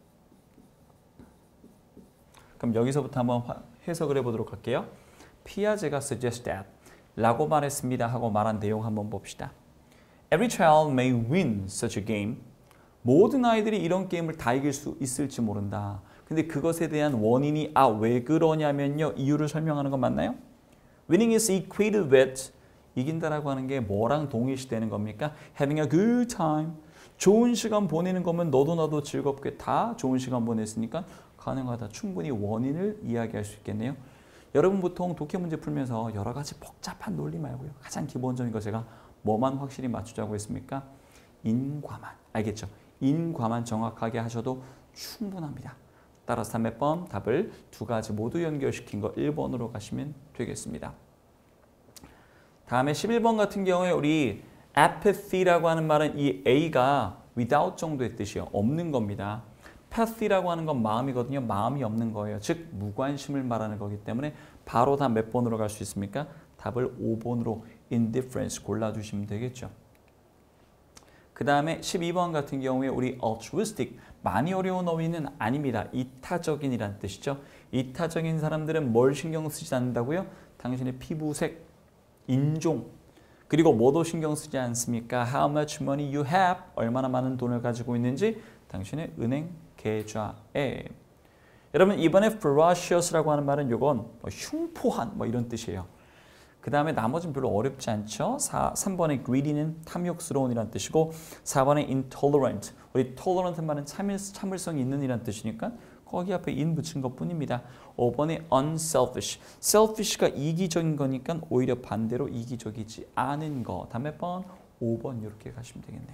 그럼 여기서부터 한번 해석을 해보도록 할게요. 피아제가 suggest that 라고 말했습니다 하고 말한 내용 한번 봅시다. Every child may win such a game. 모든 아이들이 이런 게임을 다 이길 수 있을지 모른다. 근데 그것에 대한 원인이 아, 왜 그러냐면요. 이유를 설명하는 건 맞나요? Winning is equated with 이긴다라고 하는 게 뭐랑 동일시되는 겁니까? Having a good time. 좋은 시간 보내는 거면 너도 나도 즐겁게 다 좋은 시간 보냈으니까 가능하다. 충분히 원인을 이야기할 수 있겠네요. 여러분 보통 독해 문제 풀면서 여러 가지 복잡한 논리 말고요. 가장 기본적인 거 제가 뭐만 확실히 맞추자고 했습니까? 인과만. 알겠죠? 인과만 정확하게 하셔도 충분합니다. 따라서 몇 번 답을 두 가지 모두 연결시킨 거 일 번으로 가시면 되겠습니다. 다음에 십일 번 같은 경우에 우리 apathy라고 하는 말은 이 A가 without 정도의 뜻이요. 없는 겁니다. apathy라고 하는 건 마음이거든요. 마음이 없는 거예요. 즉 무관심을 말하는 거기 때문에 바로 다 몇 번으로 갈 수 있습니까? 답을 오 번으로 indifference 골라주시면 되겠죠. 그 다음에 십이 번 같은 경우에 우리 altruistic, 많이 어려운 어휘는 아닙니다. 이타적인이란 뜻이죠. 이타적인 사람들은 뭘 신경 쓰지 않는다고요? 당신의 피부색, 인종, 그리고 뭐도 신경 쓰지 않습니까? How much money you have, 얼마나 많은 돈을 가지고 있는지 당신의 은행 계좌에. 여러분 이번에 ferocious라고 하는 말은 이건 뭐 흉포한 뭐 이런 뜻이에요. 그 다음에 나머지는 별로 어렵지 않죠. 사, 삼 번의 greedy는 탐욕스러운이란 뜻이고 사 번의 intolerant, 우리 tolerant 말은 참을, 참을성이 있는 이란 뜻이니까 거기 앞에 in 붙인 것뿐입니다. 오 번의 unselfish, selfish가 이기적인 거니까 오히려 반대로 이기적이지 않은 거. 다음 몇 번? 오 번 이렇게 가시면 되겠네요.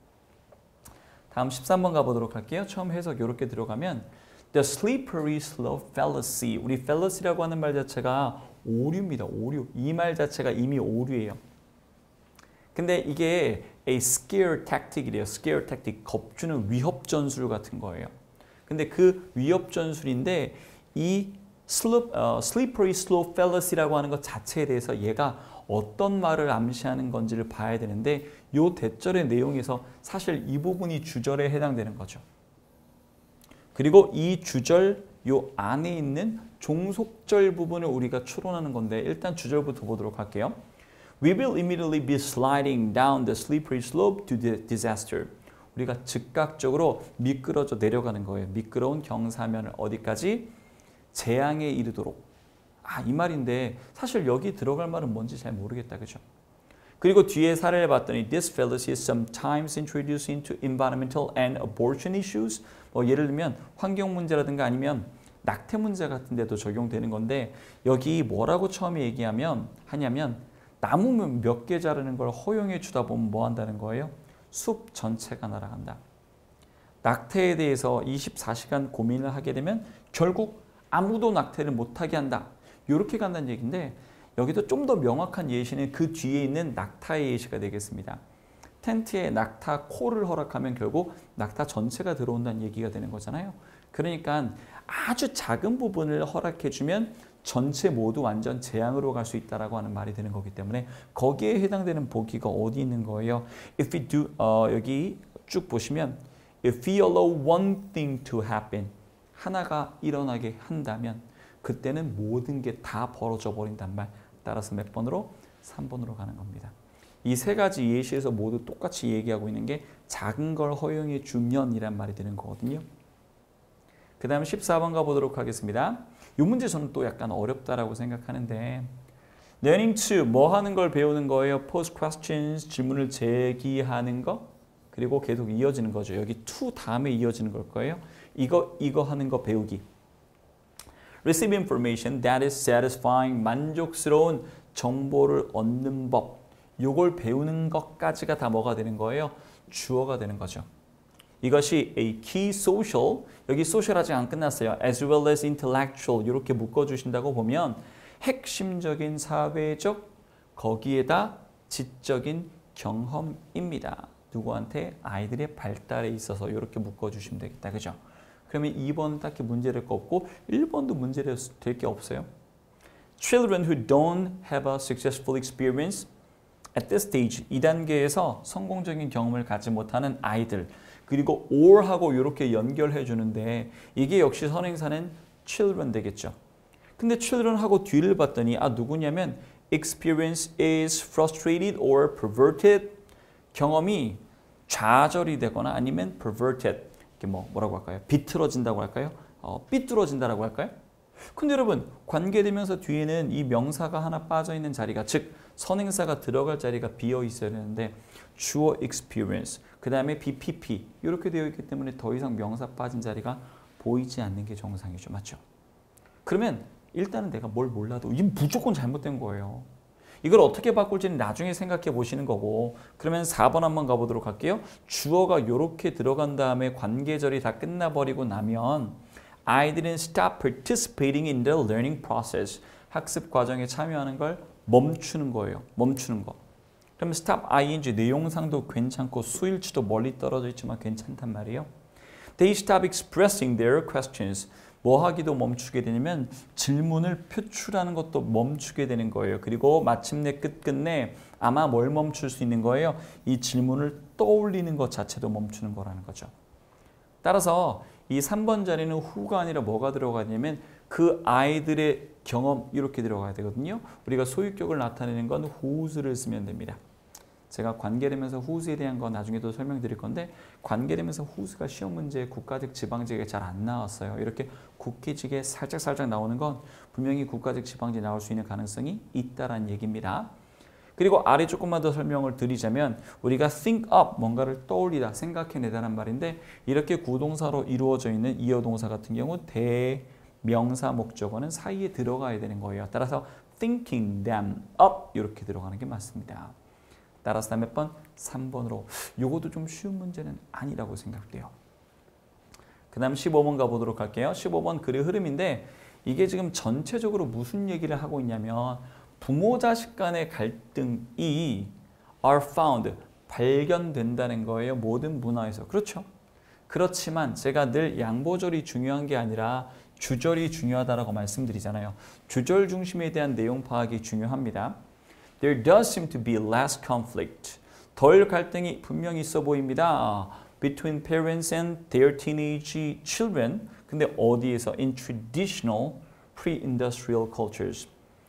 다음 십삼 번 가보도록 할게요. 처음 해석 이렇게 들어가면 The slippery slope fallacy, 우리 fallacy라고 하는 말 자체가 오류입니다. 오류. 이 말 자체가 이미 오류예요. 근데 이게 a scare tactic이래요. scare tactic, 겁주는 위협 전술 같은 거예요. 근데 그 위협 전술인데 이 slip, 어, slippery slope fallacy라고 하는 것 자체에 대해서 얘가 어떤 말을 암시하는 건지를 봐야 되는데 요 대절의 내용에서 사실 이 부분이 주절에 해당되는 거죠. 그리고 이 주절 요 안에 있는 종속절 부분을 우리가 추론하는 건데 일단 주절부터 보도록 할게요. We will immediately be sliding down the slippery slope to the disaster. 우리가 즉각적으로 미끄러져 내려가는 거예요. 미끄러운 경사면을 어디까지? 재앙에 이르도록. 아, 이 말인데 사실 여기 들어갈 말은 뭔지 잘 모르겠다. 그죠? 그리고 뒤에 사례를 봤더니 This fallacy is sometimes introduced into environmental and abortion issues. 뭐 예를 들면 환경 문제라든가 아니면 낙태 문제 같은 데도 적용되는 건데 여기 뭐라고 처음에 얘기하면 하냐면 나무 몇 개 자르는 걸 허용해 주다 보면 뭐 한다는 거예요? 숲 전체가 날아간다. 낙태에 대해서 이십사 시간 고민을 하게 되면 결국 아무도 낙태를 못하게 한다. 이렇게 간다는 얘기인데 여기도 좀 더 명확한 예시는 그 뒤에 있는 낙타의 예시가 되겠습니다. 텐트에 낙타 콜을 허락하면 결국 낙타 전체가 들어온다는 얘기가 되는 거잖아요. 그러니까 아주 작은 부분을 허락해주면 전체 모두 완전 재앙으로 갈 수 있다라고 하는 말이 되는 거기 때문에 거기에 해당되는 보기가 어디 있는 거예요? If we do, 어, 여기 쭉 보시면 If we allow one thing to happen, 하나가 일어나게 한다면 그때는 모든 게 다 벌어져 버린단 말. 따라서 몇 번으로? 삼 번으로 가는 겁니다. 이 세 가지 예시에서 모두 똑같이 얘기하고 있는 게 작은 걸 허용해 주면 이란 말이 되는 거거든요. 그 다음에 십사 번 가보도록 하겠습니다. 이 문제 저는 또 약간 어렵다라고 생각하는데 learning to 뭐 하는 걸 배우는 거예요? pose questions, 질문을 제기하는 거 그리고 계속 이어지는 거죠. 여기 to 다음에 이어지는 걸 거예요. 이거 이거 하는 거 배우기. Receive information that is satisfying, 만족스러운 정보를 얻는 법. 요걸 배우는 것까지가 다 뭐가 되는 거예요? 주어가 되는 거죠. 이것이 a key social, 여기 social 아직 안 끝났어요. as well as intellectual 이렇게 묶어주신다고 보면 핵심적인 사회적 거기에다 지적인 경험입니다. 누구한테? 아이들의 발달에 있어서 이렇게 묶어주시면 되겠다. 그죠? 그러면 이 번은 딱히 문제될 거 없고 일 번도 문제될 게 없어요. Children who don't have a successful experience at this stage, 이 단계에서 성공적인 경험을 갖지 못하는 아이들, 그리고 or하고 이렇게 연결해 주는데 이게 역시 선행사는 children 되겠죠. 근데 children하고 뒤를 봤더니 아 누구냐면 experience is frustrated or perverted, 경험이 좌절이 되거나 아니면 perverted, 이게 뭐 뭐라고 할까요? 비틀어진다고 할까요? 어, 삐뚤어진다라고 할까요? 근데 여러분 관계대명사 뒤에는 이 명사가 하나 빠져 있는 자리가, 즉 선행사가 들어갈 자리가 비어 있어야 되는데 주어 experience, 그 다음에 비피피 이렇게 되어 있기 때문에 더 이상 명사 빠진 자리가 보이지 않는 게 정상이죠. 맞죠? 그러면 일단은 내가 뭘 몰라도 이게 무조건 잘못된 거예요. 이걸 어떻게 바꿀지는 나중에 생각해 보시는 거고, 그러면 사 번 한번 가보도록 할게요. 주어가 이렇게 들어간 다음에 관계절이 다 끝나버리고 나면 아이들은 stop participating in the learning process, 학습 과정에 참여하는 걸 멈추는 거예요. 멈추는 거. 그러면 stop ing 내용상도 괜찮고 수일치도 멀리 떨어져 있지만 괜찮단 말이에요. They stop expressing their questions. 뭐 하기도 멈추게 되냐면 질문을 표출하는 것도 멈추게 되는 거예요. 그리고 마침내 끝끝내 아마 뭘 멈출 수 있는 거예요? 이 질문을 떠올리는 것 자체도 멈추는 거라는 거죠. 따라서 이 삼 번 자리는 who가 아니라 뭐가 들어가냐면 그 아이들의 경험 이렇게 들어가야 되거든요. 우리가 소유격을 나타내는 건 whose를 쓰면 됩니다. 제가 관계되면서 whose에 대한 거 나중에도 설명드릴 건데 관계되면서 whose가 시험 문제에 국가직, 지방직에 잘 안 나왔어요. 이렇게 국기직에 살짝살짝 나오는 건 분명히 국가직, 지방직 나올 수 있는 가능성이 있다라는 얘기입니다. 그리고 아래 조금만 더 설명을 드리자면 우리가 think up, 뭔가를 떠올리다, 생각해내다란 말인데 이렇게 구동사로 이루어져 있는 이어동사 같은 경우 대명사 목적어는 사이에 들어가야 되는 거예요. 따라서 thinking them up 이렇게 들어가는 게 맞습니다. 따라서 몇 번? 삼 번으로. 요것도 좀 쉬운 문제는 아니라고 생각돼요. 그 다음 십오 번 가보도록 할게요. 십오 번 글의 흐름인데 이게 지금 전체적으로 무슨 얘기를 하고 있냐면 부모 자식 간의 갈등이 are found, 발견된다는 거예요. 모든 문화에서. 그렇죠. 그렇지만 제가 늘 양보절이 중요한 게 아니라 주절이 중요하다라고 말씀드리잖아요. 주절 중심에 대한 내용 파악이 중요합니다. There does seem to be less conflict. 덜 갈등이 분명히 있어 보입니다. Between parents and their teenage children. 근데 어디에서? In traditional pre-industrial cultures.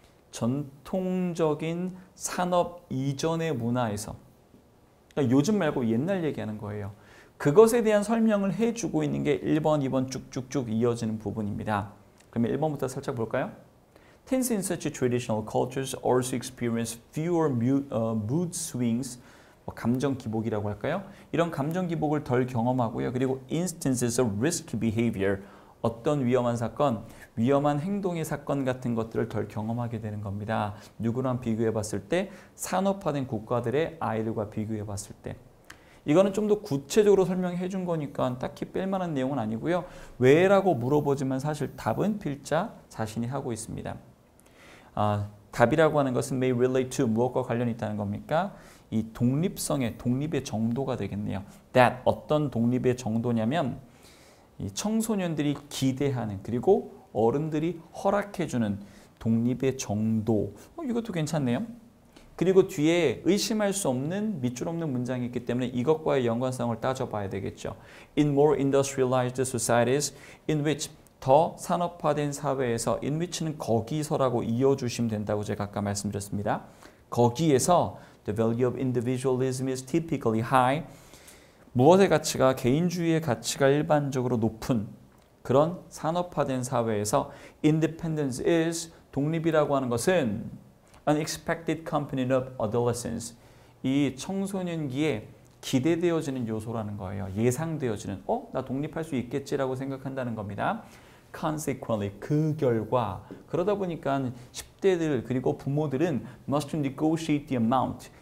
전통적인 산업 이전의 문화에서. 그러니까 요즘 말고 옛날 얘기하는 거예요. 그것에 대한 설명을 해주고 있는 게 일 번, 이 번 쭉쭉쭉 이어지는 부분입니다. 그러면 일 번부터 살짝 볼까요? Teens in such traditional cultures also experience fewer mood, uh, mood swings, 뭐 감정 기복이라고 할까요? 이런 감정 기복을 덜 경험하고요. 그리고 instances of risky behavior, 어떤 위험한 사건, 위험한 행동의 사건 같은 것들을 덜 경험하게 되는 겁니다. 누구랑 비교해 봤을 때? 산업화된 국가들의 아이들과 비교해 봤을 때. 이거는 좀 더 구체적으로 설명해 준 거니까 딱히 뺄 만한 내용은 아니고요. 왜라고 물어보지만 사실 답은 필자 자신이 하고 있습니다. 아, 답이라고 하는 것은 may relate to, 무엇과 관련이 있다는 겁니까? 이 독립성의, 독립의 정도가 되겠네요. that, 어떤 독립의 정도냐면 이 청소년들이 기대하는, 그리고 어른들이 허락해주는 독립의 정도. 어, 이것도 괜찮네요. 그리고 뒤에 의심할 수 없는 밑줄 없는 문장이 있기 때문에 이것과의 연관성을 따져봐야 되겠죠. In more industrialized societies in which, 더 산업화된 사회에서 in which는 거기서라고 이어주시면 된다고 제가 아까 말씀드렸습니다. 거기에서 the value of individualism is typically high. 무엇의 가치가, 개인주의의 가치가 일반적으로 높은 그런 산업화된 사회에서 independence is, 독립이라고 하는 것은 an expected component of adolescence, 이 청소년기에 기대되어지는 요소라는 거예요. 예상되어지는, 어? 나 독립할 수 있겠지라고 생각한다는 겁니다. Consequently, 그 결과, 그러다 보니까 십 대들 그리고 부모들은 must negotiate the amount,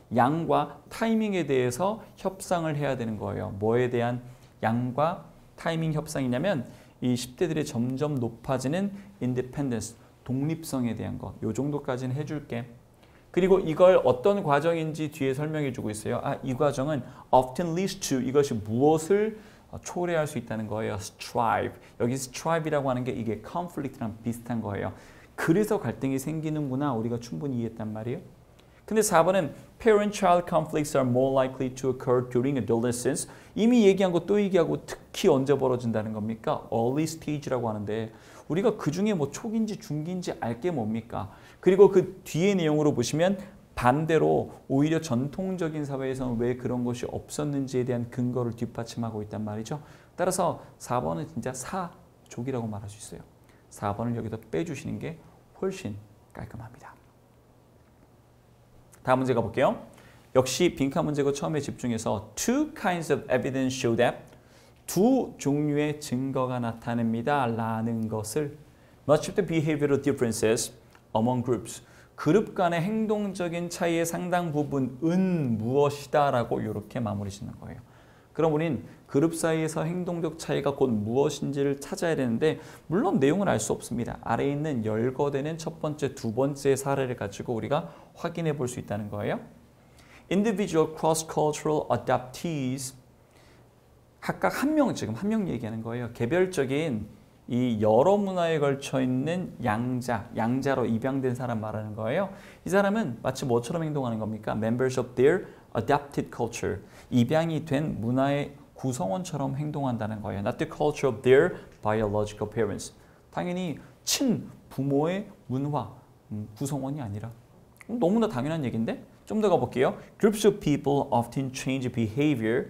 양과 타이밍에 대해서 협상을 해야 되는 거예요. 뭐에 대한 양과 타이밍 협상이냐면 이 십 대들이 점점 높아지는 independence, 독립성에 대한 것. 요 정도까지는 해줄게. 그리고 이걸 어떤 과정인지 뒤에 설명해 주고 있어요. 아, 이 과정은 often leads to, 이것이 무엇을 초래할 수 있다는 거예요. strive. 여기 strive이라고 하는 게 이게 conflict랑 비슷한 거예요. 그래서 갈등이 생기는구나 우리가 충분히 이해했단 말이에요. 근데 사 번은 parent-child conflicts are more likely to occur during adolescence. 이미 얘기한 거 또 얘기하고 특히 언제 벌어진다는 겁니까? early stage라고 하는데 우리가 그중에 뭐 초기인지 중기인지 알 게 뭡니까? 그리고 그 뒤에 내용으로 보시면 반대로 오히려 전통적인 사회에서는 왜 그런 것이 없었는지에 대한 근거를 뒷받침하고 있단 말이죠. 따라서 사 번은 진짜 사족이라고 말할 수 있어요. 사 번을 여기다 빼주시는 게 훨씬 깔끔합니다. 다음 문제 가볼게요. 역시 빈칸 문제고 처음에 집중해서 two kinds of evidence show that 두 종류의 증거가 나타냅니다. 라는 것을 much of the behavioral differences among groups 그룹 간의 행동적인 차이의 상당 부분은 무엇이다 라고 이렇게 마무리 짓는 거예요. 그럼 우린 그룹 사이에서 행동적 차이가 곧 무엇인지를 찾아야 되는데 물론 내용을 알 수 없습니다. 아래에 있는 열거되는 첫 번째, 두 번째 사례를 가지고 우리가 확인해 볼 수 있다는 거예요. Individual cross-cultural adoptees 각각 한 명, 지금 한 명 얘기하는 거예요. 개별적인 이 여러 문화에 걸쳐 있는 양자, 양자로 입양된 사람 말하는 거예요. 이 사람은 마치 뭐처럼 행동하는 겁니까? Members of their adopted culture. 입양이 된 문화의 구성원처럼 행동한다는 거예요. Not the culture of their biological parents. 당연히 친부모의 문화, 음, 구성원이 아니라. 너무나 당연한 얘기인데? 좀 더 가볼게요. Groups of people often change behavior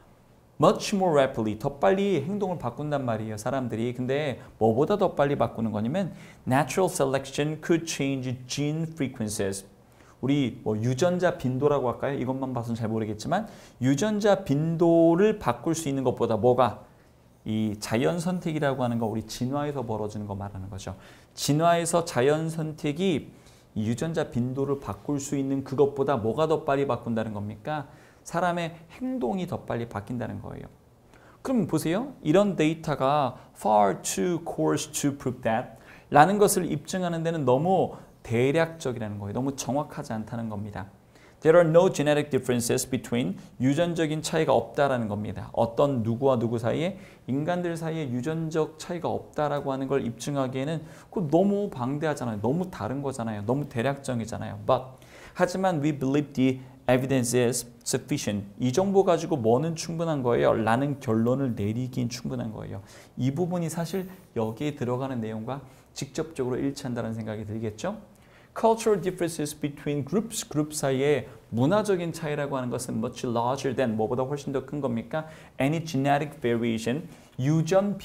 much more rapidly. 더 빨리 행동을 바꾼단 말이에요. 사람들이. 근데 뭐보다 더 빨리 바꾸는 거냐면 natural selection could change gene frequencies. 우리 뭐 유전자 빈도라고 할까요? 이것만 봐서는 잘 모르겠지만 유전자 빈도를 바꿀 수 있는 것보다 뭐가 이 자연 선택이라고 하는 거 우리 진화에서 벌어지는 거 말하는 거죠. 진화에서 자연 선택이 이 유전자 빈도를 바꿀 수 있는 그것보다 뭐가 더 빨리 바꾼다는 겁니까? 사람의 행동이 더 빨리 바뀐다는 거예요. 그럼 보세요. 이런 데이터가 far too coarse to prove that 라는 것을 입증하는 데는 너무 대략적이라는 거예요. 너무 정확하지 않다는 겁니다. There are no genetic differences between 유전적인 차이가 없다라는 겁니다. 어떤 누구와 누구 사이에 인간들 사이에 유전적 차이가 없다라고 하는 걸 입증하기에는 그거 너무 방대하잖아요. 너무 다른 거잖아요. 너무 대략적이잖아요. But 하지만 we believe the evidence is sufficient. 이 정보 가지고 뭐는 충분한 거예요? 라는 결론을 내리긴 충분한 거예요. 이 부분이 사실 여기에 들어가는 내용과 직접적으로 일치한다는 생각이 들겠죠? Cultural differences between groups, 그룹 사이에 문화적인 차이라고 하는 것은 much larger than 뭐보다 훨씬 더 큰 겁니까? Any genetic variation, 유전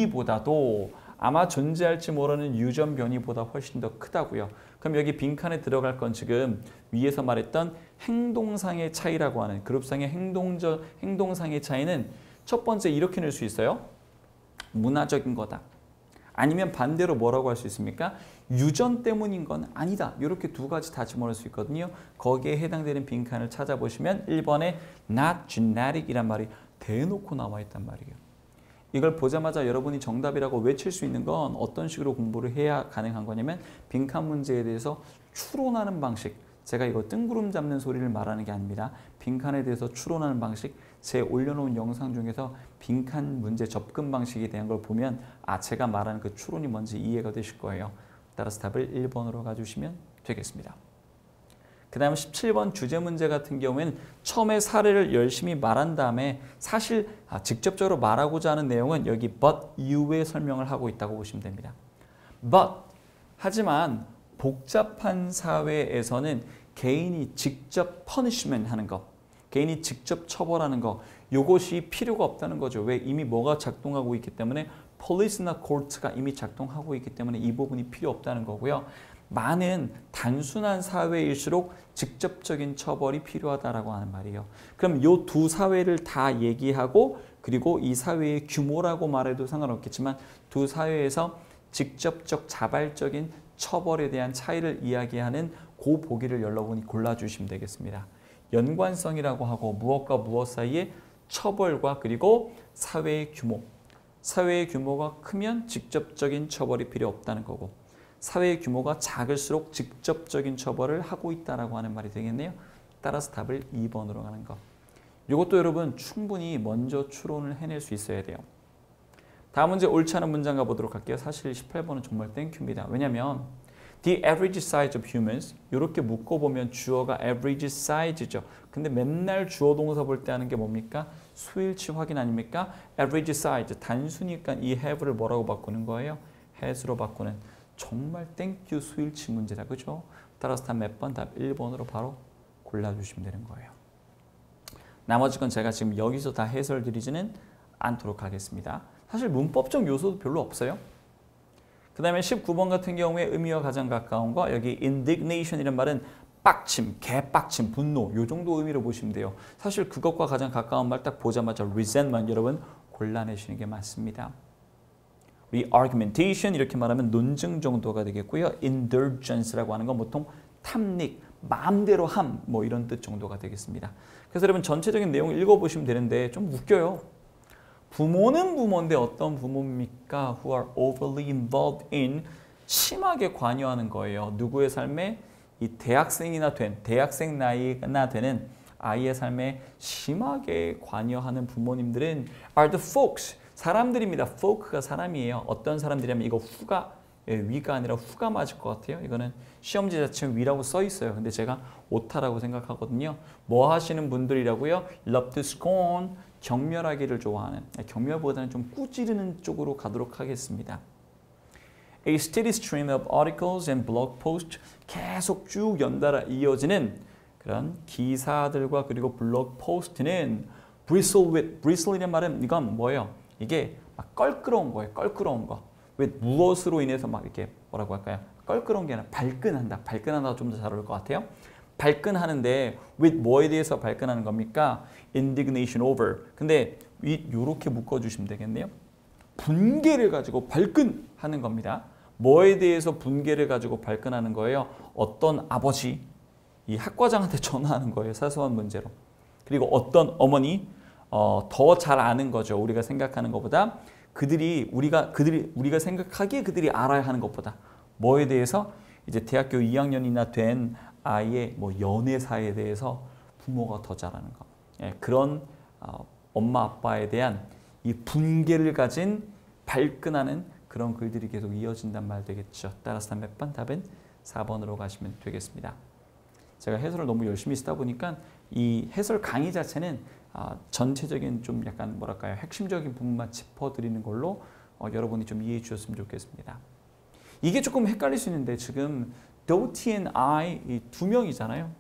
변이보다도 아마 존재할지 모르는 유전 변이보다 훨씬 더 크다고요. 그럼 여기 빈칸에 들어갈 건 지금 위에서 말했던 행동상의 차이라고 하는 그룹상의 행동적, 행동상의 차이는 첫 번째 이렇게 낼 수 있어요. 문화적인 거다. 아니면 반대로 뭐라고 할 수 있습니까? 유전 때문인 건 아니다. 이렇게 두 가지 다 집어넣을 수 있거든요. 거기에 해당되는 빈칸을 찾아보시면 일 번에 not genetic 이란 말이 대놓고 나와 있단 말이에요. 이걸 보자마자 여러분이 정답이라고 외칠 수 있는 건 어떤 식으로 공부를 해야 가능한 거냐면 빈칸 문제에 대해서 추론하는 방식. 제가 이거 뜬구름 잡는 소리를 말하는 게 아닙니다. 빈칸에 대해서 추론하는 방식. 제 올려놓은 영상 중에서 빈칸 문제 접근 방식에 대한 걸 보면 아 제가 말하는 그 추론이 뭔지 이해가 되실 거예요. 따라서 답을 일 번으로 가주시면 되겠습니다. 그 다음 십칠 번 주제 문제 같은 경우에는 처음에 사례를 열심히 말한 다음에 사실 아, 직접적으로 말하고자 하는 내용은 여기 but 이후에 설명을 하고 있다고 보시면 됩니다. But 하지만 복잡한 사회에서는 개인이 직접 punishment 하는 거, 개인이 직접 처벌하는 거 이것이 필요가 없다는 거죠. 왜? 이미 뭐가 작동하고 있기 때문에 police나 court가 이미 작동하고 있기 때문에 이 부분이 필요 없다는 거고요. 많은 단순한 사회일수록 직접적인 처벌이 필요하다라고 하는 말이에요. 그럼 이 두 사회를 다 얘기하고 그리고 이 사회의 규모라고 말해도 상관없겠지만 두 사회에서 직접적 자발적인 처벌에 대한 차이를 이야기하는 그 보기를 여러분이 골라주시면 되겠습니다. 연관성이라고 하고 무엇과 무엇 사이에 처벌과 그리고 사회의 규모. 사회의 규모가 크면 직접적인 처벌이 필요 없다는 거고 사회의 규모가 작을수록 직접적인 처벌을 하고 있다라고 하는 말이 되겠네요. 따라서 답을 이 번으로 가는 거. 이것도 여러분 충분히 먼저 추론을 해낼 수 있어야 돼요. 다음 문제 옳지 않은 문장 가보도록 할게요. 사실 십팔 번은 정말 땡큐입니다. 왜냐하면 The average size of humans 이렇게 묶어보면 주어가 average size죠. 근데 맨날 주어 동사 볼 때 하는 게 뭡니까? 수일치 확인 아닙니까? average size 단순히니까 이 have를 뭐라고 바꾸는 거예요? has로 바꾸는 정말 땡큐 수일치 문제다. 그죠? 따라서 답 몇 번? 답 일 번으로 바로 골라주시면 되는 거예요. 나머지 건 제가 지금 여기서 다 해설 드리지는 않도록 하겠습니다. 사실 문법적 요소도 별로 없어요. 그 다음에 십구 번 같은 경우에 의미와 가장 가까운 거 여기 indignation이라는 말은 빡침, 개빡침, 분노 요 정도 의미로 보시면 돼요. 사실 그것과 가장 가까운 말 딱 보자마자 resentment 여러분 골라내시는 게 맞습니다. re-argumentation 이렇게 말하면 논증 정도가 되겠고요. indulgence라고 하는 건 보통 탐닉, 마음대로 함 뭐 이런 뜻 정도가 되겠습니다. 그래서 여러분 전체적인 내용을 읽어보시면 되는데 좀 웃겨요. 부모는 부모인데 어떤 부모입니까? Who are overly involved in 심하게 관여하는 거예요. 누구의 삶에? 이 대학생이나 된 대학생 나이나 되는 아이의 삶에 심하게 관여하는 부모님들은 are the folks 사람들입니다. folk가 사람이에요. 어떤 사람들이냐면 이거 후가 위가 아니라 후가 맞을 것 같아요. 이거는 시험지 자체는 위라고 써 있어요. 근데 제가 오타라고 생각하거든요. 뭐 하시는 분들이라고요? Love to scorn 경멸하기를 좋아하는 경멸보다는 좀 꾸지르는 쪽으로 가도록 하겠습니다. A steady stream of articles and blog posts 계속 쭉 연달아 이어지는 그런 기사들과 그리고 블로그 포스트는 bristle with bristle이라는 말은 이건 뭐예요? 이게 막 껄끄러운 거예요. 껄끄러운 거. 왜 무엇으로 인해서 막 이렇게 뭐라고 할까요? 껄끄러운 게 아니라 발끈한다. 발끈한다가 좀 더 잘 어울릴 것 같아요. 발끈하는데 with 뭐에 대해서 발끈하는 겁니까? indignation over. 근데 이렇게 묶어주시면 되겠네요. 분개를 가지고 발끈하는 겁니다. 뭐에 대해서 분개를 가지고 발끈하는 거예요? 어떤 아버지, 이 학과장한테 전화하는 거예요. 사소한 문제로. 그리고 어떤 어머니, 어, 더 잘 아는 거죠. 우리가 생각하는 것보다 그들이 우리가 그들이 우리가 생각하기에 그들이 알아야 하는 것보다 뭐에 대해서 이제 대학교 이 학년이나 된 아이의 뭐 연애사에 대해서 부모가 더 잘 아는 거. 예, 그런 어, 엄마 아빠에 대한 이 분개를 가진 발끈하는 그런 글들이 계속 이어진단 말 되겠죠. 따라서 몇 번? 답은 사 번으로 가시면 되겠습니다. 제가 해설을 너무 열심히 쓰다 보니까 이 해설 강의 자체는 어, 전체적인 좀 약간 뭐랄까요 핵심적인 부분만 짚어드리는 걸로 어, 여러분이 좀 이해해 주셨으면 좋겠습니다. 이게 조금 헷갈릴 수 있는데 지금 Doty and I 이 두 명이잖아요.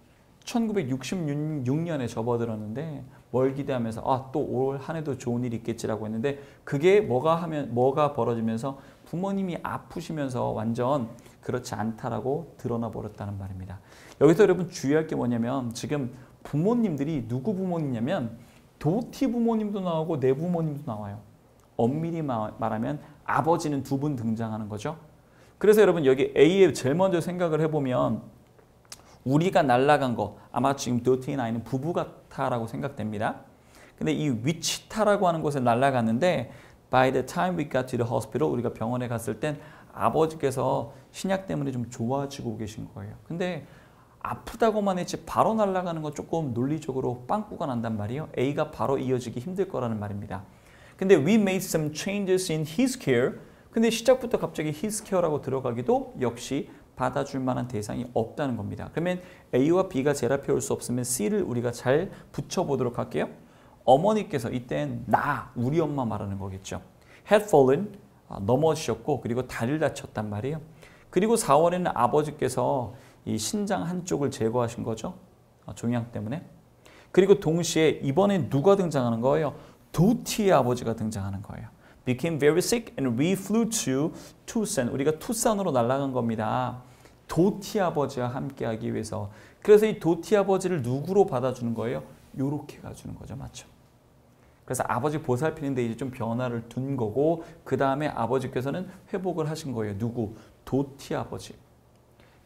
천구백육십육 년에 접어들었는데 뭘 기대하면서 아, 또 올 한 해도 좋은 일이 있겠지라고 했는데 그게 뭐가 하면 뭐가 벌어지면서 부모님이 아프시면서 완전 그렇지 않다라고 드러나 버렸다는 말입니다. 여기서 여러분 주의할 게 뭐냐면 지금 부모님들이 누구 부모님이냐면 도티 부모님도 나오고 내 부모님도 나와요. 엄밀히 말하면 아버지는 두 분 등장하는 거죠. 그래서 여러분 여기 A에 제일 먼저 생각을 해보면 우리가 날아간 거 아마 지금 도티 and I는 부부 같다라고 생각됩니다. 근데 이 위치타라고 하는 곳에 날아갔는데 by the time we got to the hospital 우리가 병원에 갔을 땐 아버지께서 신약 때문에 좀 좋아지고 계신 거예요. 근데 아프다고만 했지 바로 날아가는 건 조금 논리적으로 빵꾸가 난단 말이에요. A가 바로 이어지기 힘들 거라는 말입니다. 근데 we made some changes in his care. 근데 시작부터 갑자기 his care라고 들어가기도 역시 받아줄 만한 대상이 없다는 겁니다. 그러면 A와 B가 제압해 올 수 없으면 C를 우리가 잘 붙여보도록 할게요. 어머니께서 이땐 나, 우리 엄마 말하는 거겠죠. had fallen, 넘어지셨고 그리고 다리를 다쳤단 말이에요. 그리고 사월에는 아버지께서 이 신장 한쪽을 제거하신 거죠. 종양 때문에. 그리고 동시에 이번엔 누가 등장하는 거예요? 도티의 아버지가 등장하는 거예요. became very sick and we flew to Tucson. 우리가 투싼으로 날아간 겁니다. 도티 아버지와 함께하기 위해서. 그래서 이 도티 아버지를 누구로 받아주는 거예요? 요렇게 가주는 거죠. 맞죠? 그래서 아버지 보살피는데 이제 좀 변화를 둔 거고 그 다음에 아버지께서는 회복을 하신 거예요. 누구? 도티 아버지.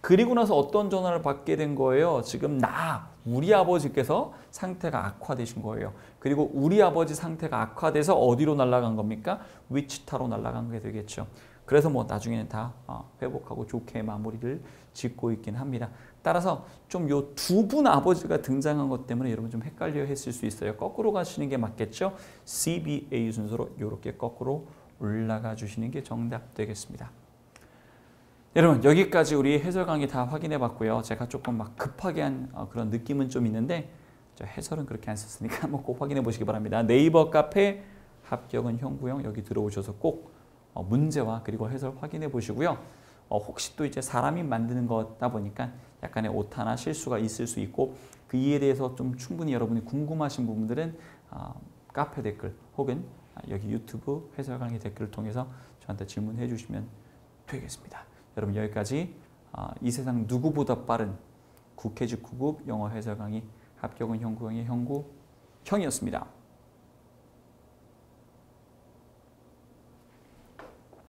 그리고 나서 어떤 전화를 받게 된 거예요? 지금 나, 우리 아버지께서 상태가 악화되신 거예요. 그리고 우리 아버지 상태가 악화돼서 어디로 날아간 겁니까? 위치타로 날아간 게 되겠죠. 그래서 뭐 나중에는 다 회복하고 좋게 마무리를 짓고 있긴 합니다. 따라서 좀 요 두 분 아버지가 등장한 것 때문에 여러분 좀 헷갈려 했을 수 있어요. 거꾸로 가시는 게 맞겠죠? 씨 비 에이 순서로 이렇게 거꾸로 올라가 주시는 게 정답 되겠습니다. 여러분 여기까지 우리 해설 강의 다 확인해 봤고요. 제가 조금 막 급하게 한 그런 느낌은 좀 있는데 저 해설은 그렇게 안 썼으니까 한번 꼭 확인해 보시기 바랍니다. 네이버 카페 합격은 형구형 여기 들어오셔서 꼭 문제와 그리고 해설 확인해 보시고요. 어, 혹시 또 이제 사람이 만드는 거다 보니까 약간의 오타나 실수가 있을 수 있고 그 이에 대해서 좀 충분히 여러분이 궁금하신 부분들은 어, 카페 댓글 혹은 여기 유튜브 해설 강의 댓글을 통해서 저한테 질문해 주시면 되겠습니다. 여러분 여기까지 어, 이 세상 누구보다 빠른 국회직 구 급 영어 해설 강의 합격은 형구형의 형구 형이었습니다.